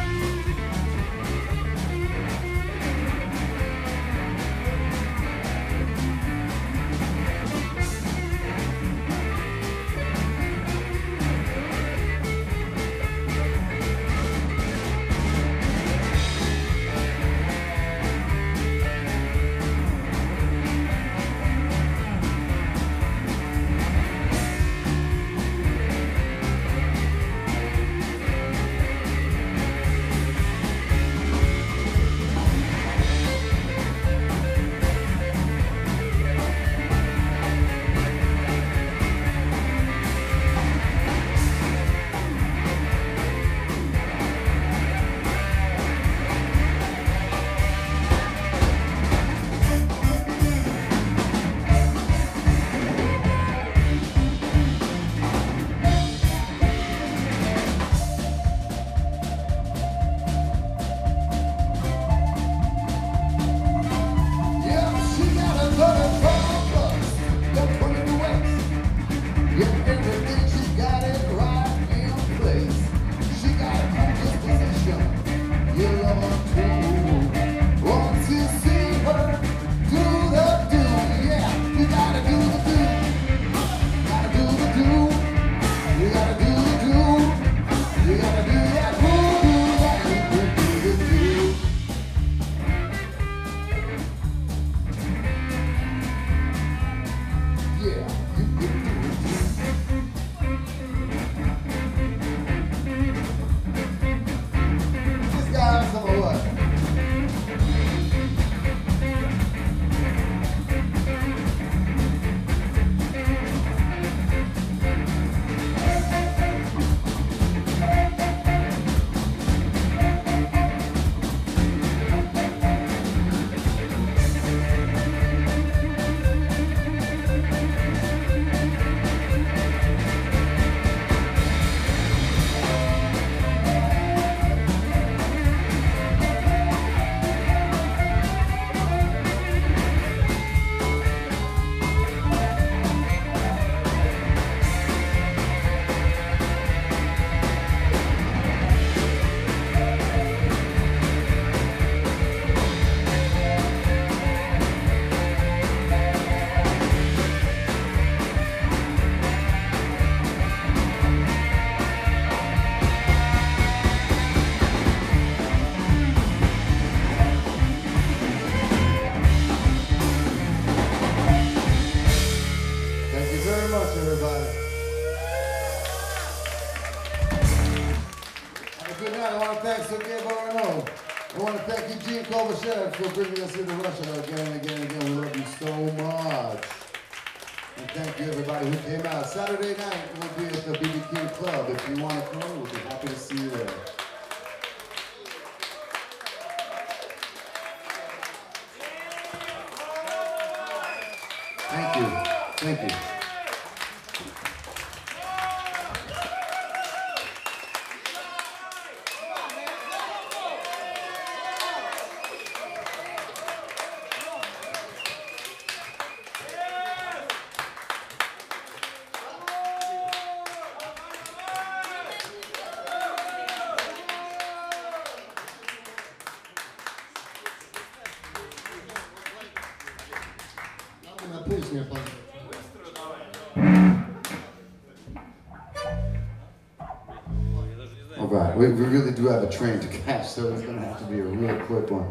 For bringing us into Russia again and again and again. We love you so much. And thank you everybody who came out. Saturday night we'll be at the B B Q Club. If you want to come, we'll be happy to see you there. Thank you. Thank you. All right, we, we really do have a train to catch, so it's going to have to be a real quick one.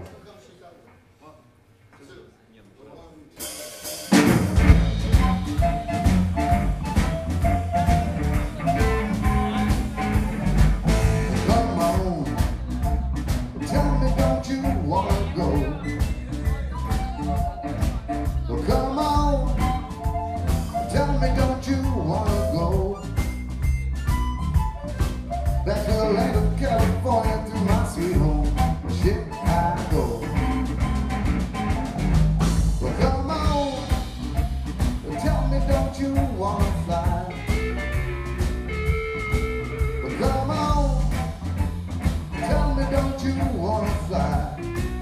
Come on, tell me, don't you want to go? Well, come on, tell me, don't you want to go? Back to the land of California, to my sweet home, Chicago. don't you wanna fly?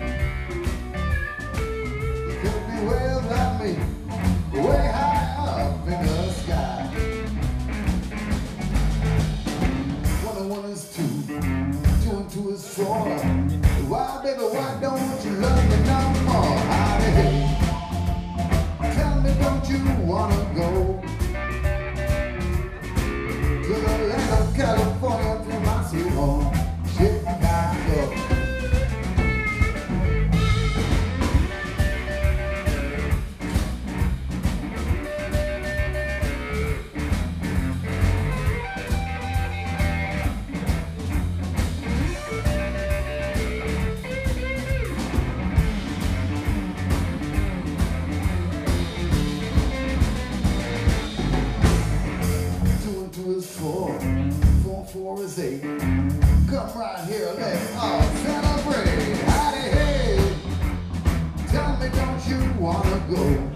You could be way up like me, way high up in the sky. One and one is two, two and two is four. Why, baby, why don't you love me no more? Howdy, hey, tell me, don't you wanna go to the land of California, through my sweet home, Chicago? Two and two is four, four and four is eight. Come right here, let's all celebrate. Howdy, hey, tell me, don't you wanna go